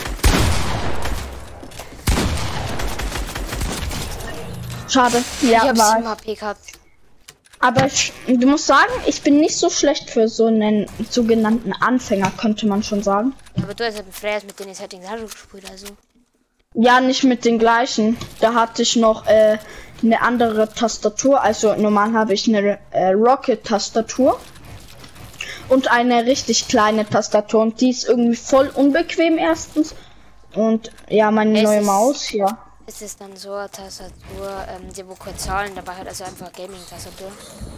[SPEAKER 2] Schade.
[SPEAKER 1] Ich
[SPEAKER 2] Ja,
[SPEAKER 1] habe
[SPEAKER 2] war
[SPEAKER 1] sieben
[SPEAKER 2] ich.
[SPEAKER 1] H P gehabt.
[SPEAKER 2] Aber ich, du musst sagen, ich bin nicht so schlecht für so einen sogenannten Anfänger, könnte man schon sagen.
[SPEAKER 1] Ja, aber du hast halt mit Freya mit den Settings auch gespielt, also.
[SPEAKER 2] Ja, nicht mit den gleichen. Da hatte ich noch äh, eine andere Tastatur. Also normal habe ich eine äh, Rocket-Tastatur. Und eine richtig kleine Tastatur. Und die ist irgendwie voll unbequem erstens. Und ja, meine
[SPEAKER 1] Es
[SPEAKER 2] neue
[SPEAKER 1] ist-
[SPEAKER 2] Maus hier.
[SPEAKER 1] Es ist dann so eine Tastatur, ähm, die wo kurz Zahlen dabei hat, also einfach Gaming-Tastatur.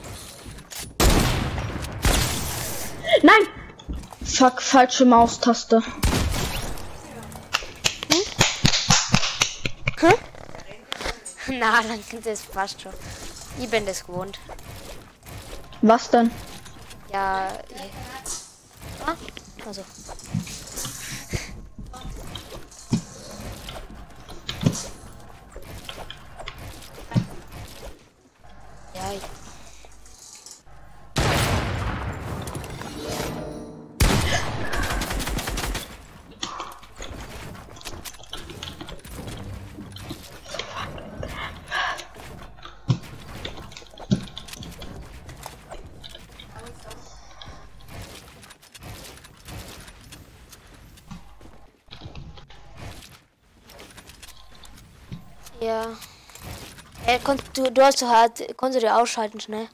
[SPEAKER 2] Nein! Fuck, falsche Maustaste.
[SPEAKER 1] Na, dann das passt schon. Ich bin das gewohnt.
[SPEAKER 2] Was denn?
[SPEAKER 1] Ja. je- Ah, also. Ja, ich. Ja. Äh, konnt, du, du hast so hart, konntest du dir ausschalten schnell.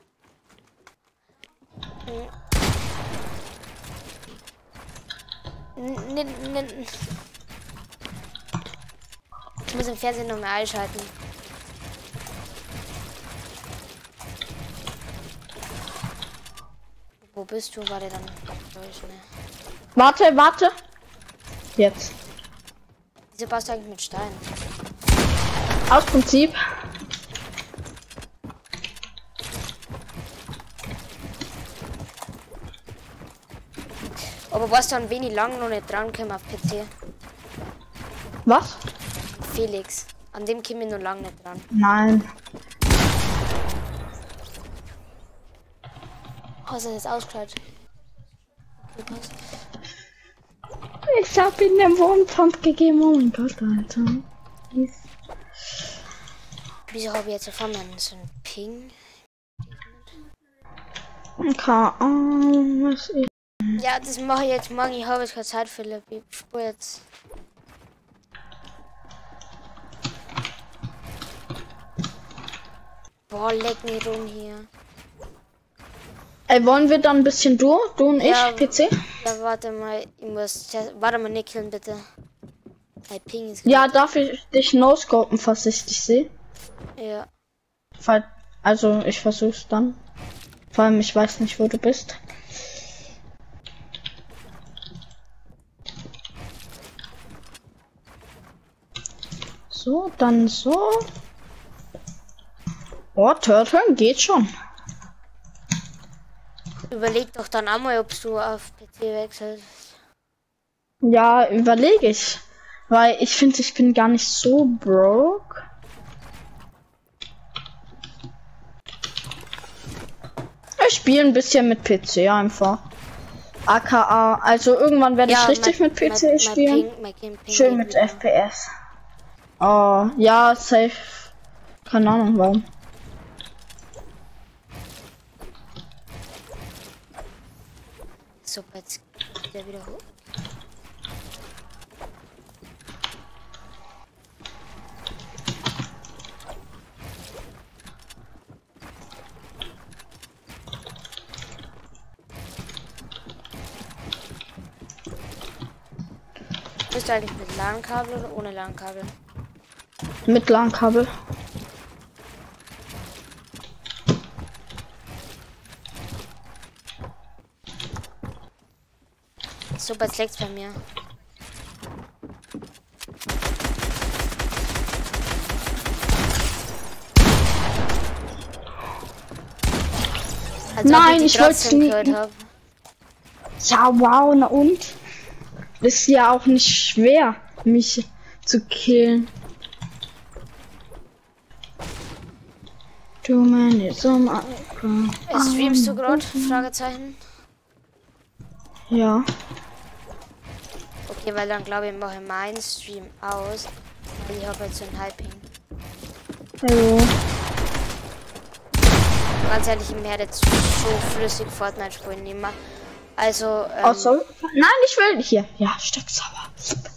[SPEAKER 1] N- n- n- Ich muss im Fernsehen noch mehr einschalten. Wo bist du? Warte, dann. Schnell.
[SPEAKER 2] Warte, warte. Jetzt.
[SPEAKER 1] Wieso baust du eigentlich mit Stein?
[SPEAKER 2] Aus Prinzip.
[SPEAKER 1] Aber warst du ein wenig lang noch nicht dran gekommen auf P C?
[SPEAKER 2] Was?
[SPEAKER 1] Felix. An dem käme ich noch lange nicht dran.
[SPEAKER 2] Nein.
[SPEAKER 1] Hast du jetzt ausgeschaltet? Okay, passt.
[SPEAKER 2] Ich hab ihm den Wurmtand gegeben. Oh mein Gott, Alter.
[SPEAKER 1] Wieso habe ich jetzt auf einmal so einen Ping?
[SPEAKER 2] Keine Ahnung, was ich.
[SPEAKER 1] Ja, das mache ich jetzt morgen. Ich habe jetzt keine Zeit für Lab. Ich spüre jetzt. Boah, leck mich rum hier.
[SPEAKER 2] Ey, wollen wir dann ein bisschen du? Du und
[SPEAKER 1] Ja.
[SPEAKER 2] ich, P C?
[SPEAKER 1] Ja, warte mal. Ich muss. Warte mal, nicht killen, bitte. Mein Ping ist.
[SPEAKER 2] Ja, darf ich dich no-scopen, falls ich dich sehe?
[SPEAKER 1] Ja.
[SPEAKER 2] Fall, also, ich versuch's dann. Vor allem, ich weiß nicht, wo du bist. So, dann so. Oh, Turtle geht schon.
[SPEAKER 1] Überleg doch dann einmal, ob du auf P C wechselst.
[SPEAKER 2] Ja, überlege ich. Weil ich finde, ich bin gar nicht so broke. Ich spiele ein bisschen mit P C einfach. A K A. Also irgendwann werde ich richtig
[SPEAKER 1] mein-
[SPEAKER 2] mit P C
[SPEAKER 1] mein- mein
[SPEAKER 2] spielen.
[SPEAKER 1] Ping- mein Ping- Ping
[SPEAKER 2] Schön
[SPEAKER 1] geht
[SPEAKER 2] mit
[SPEAKER 1] wieder.
[SPEAKER 2] F P S. Oh, ja, safe. Keine Ahnung warum.
[SPEAKER 1] Super, jetzt geht er wieder hoch. Bist du eigentlich mit LAN-Kabel oder ohne LAN-Kabel?
[SPEAKER 2] Mit LAN-Kabel.
[SPEAKER 1] Super, jetzt leckt's bei mir. Als
[SPEAKER 2] Nein,
[SPEAKER 1] ob ich,
[SPEAKER 2] ich wollte
[SPEAKER 1] gehört habe.
[SPEAKER 2] Ja, wow, na und? Das ist ja auch nicht schwer, mich zu killen. Du meine Sommer.
[SPEAKER 1] Streamst du gerade? Fragezeichen.
[SPEAKER 2] Ja.
[SPEAKER 1] Okay, weil dann glaube ich, mache ich meinen Stream aus. Weil ich habe jetzt so ein Hyping.
[SPEAKER 2] Hallo.
[SPEAKER 1] Ganz ehrlich, ich werde jetzt so flüssig Fortnite spielen nehmen. Also, ähm,
[SPEAKER 2] Oh, sorry. Nein, ich will hier. Ja, Stecksauer.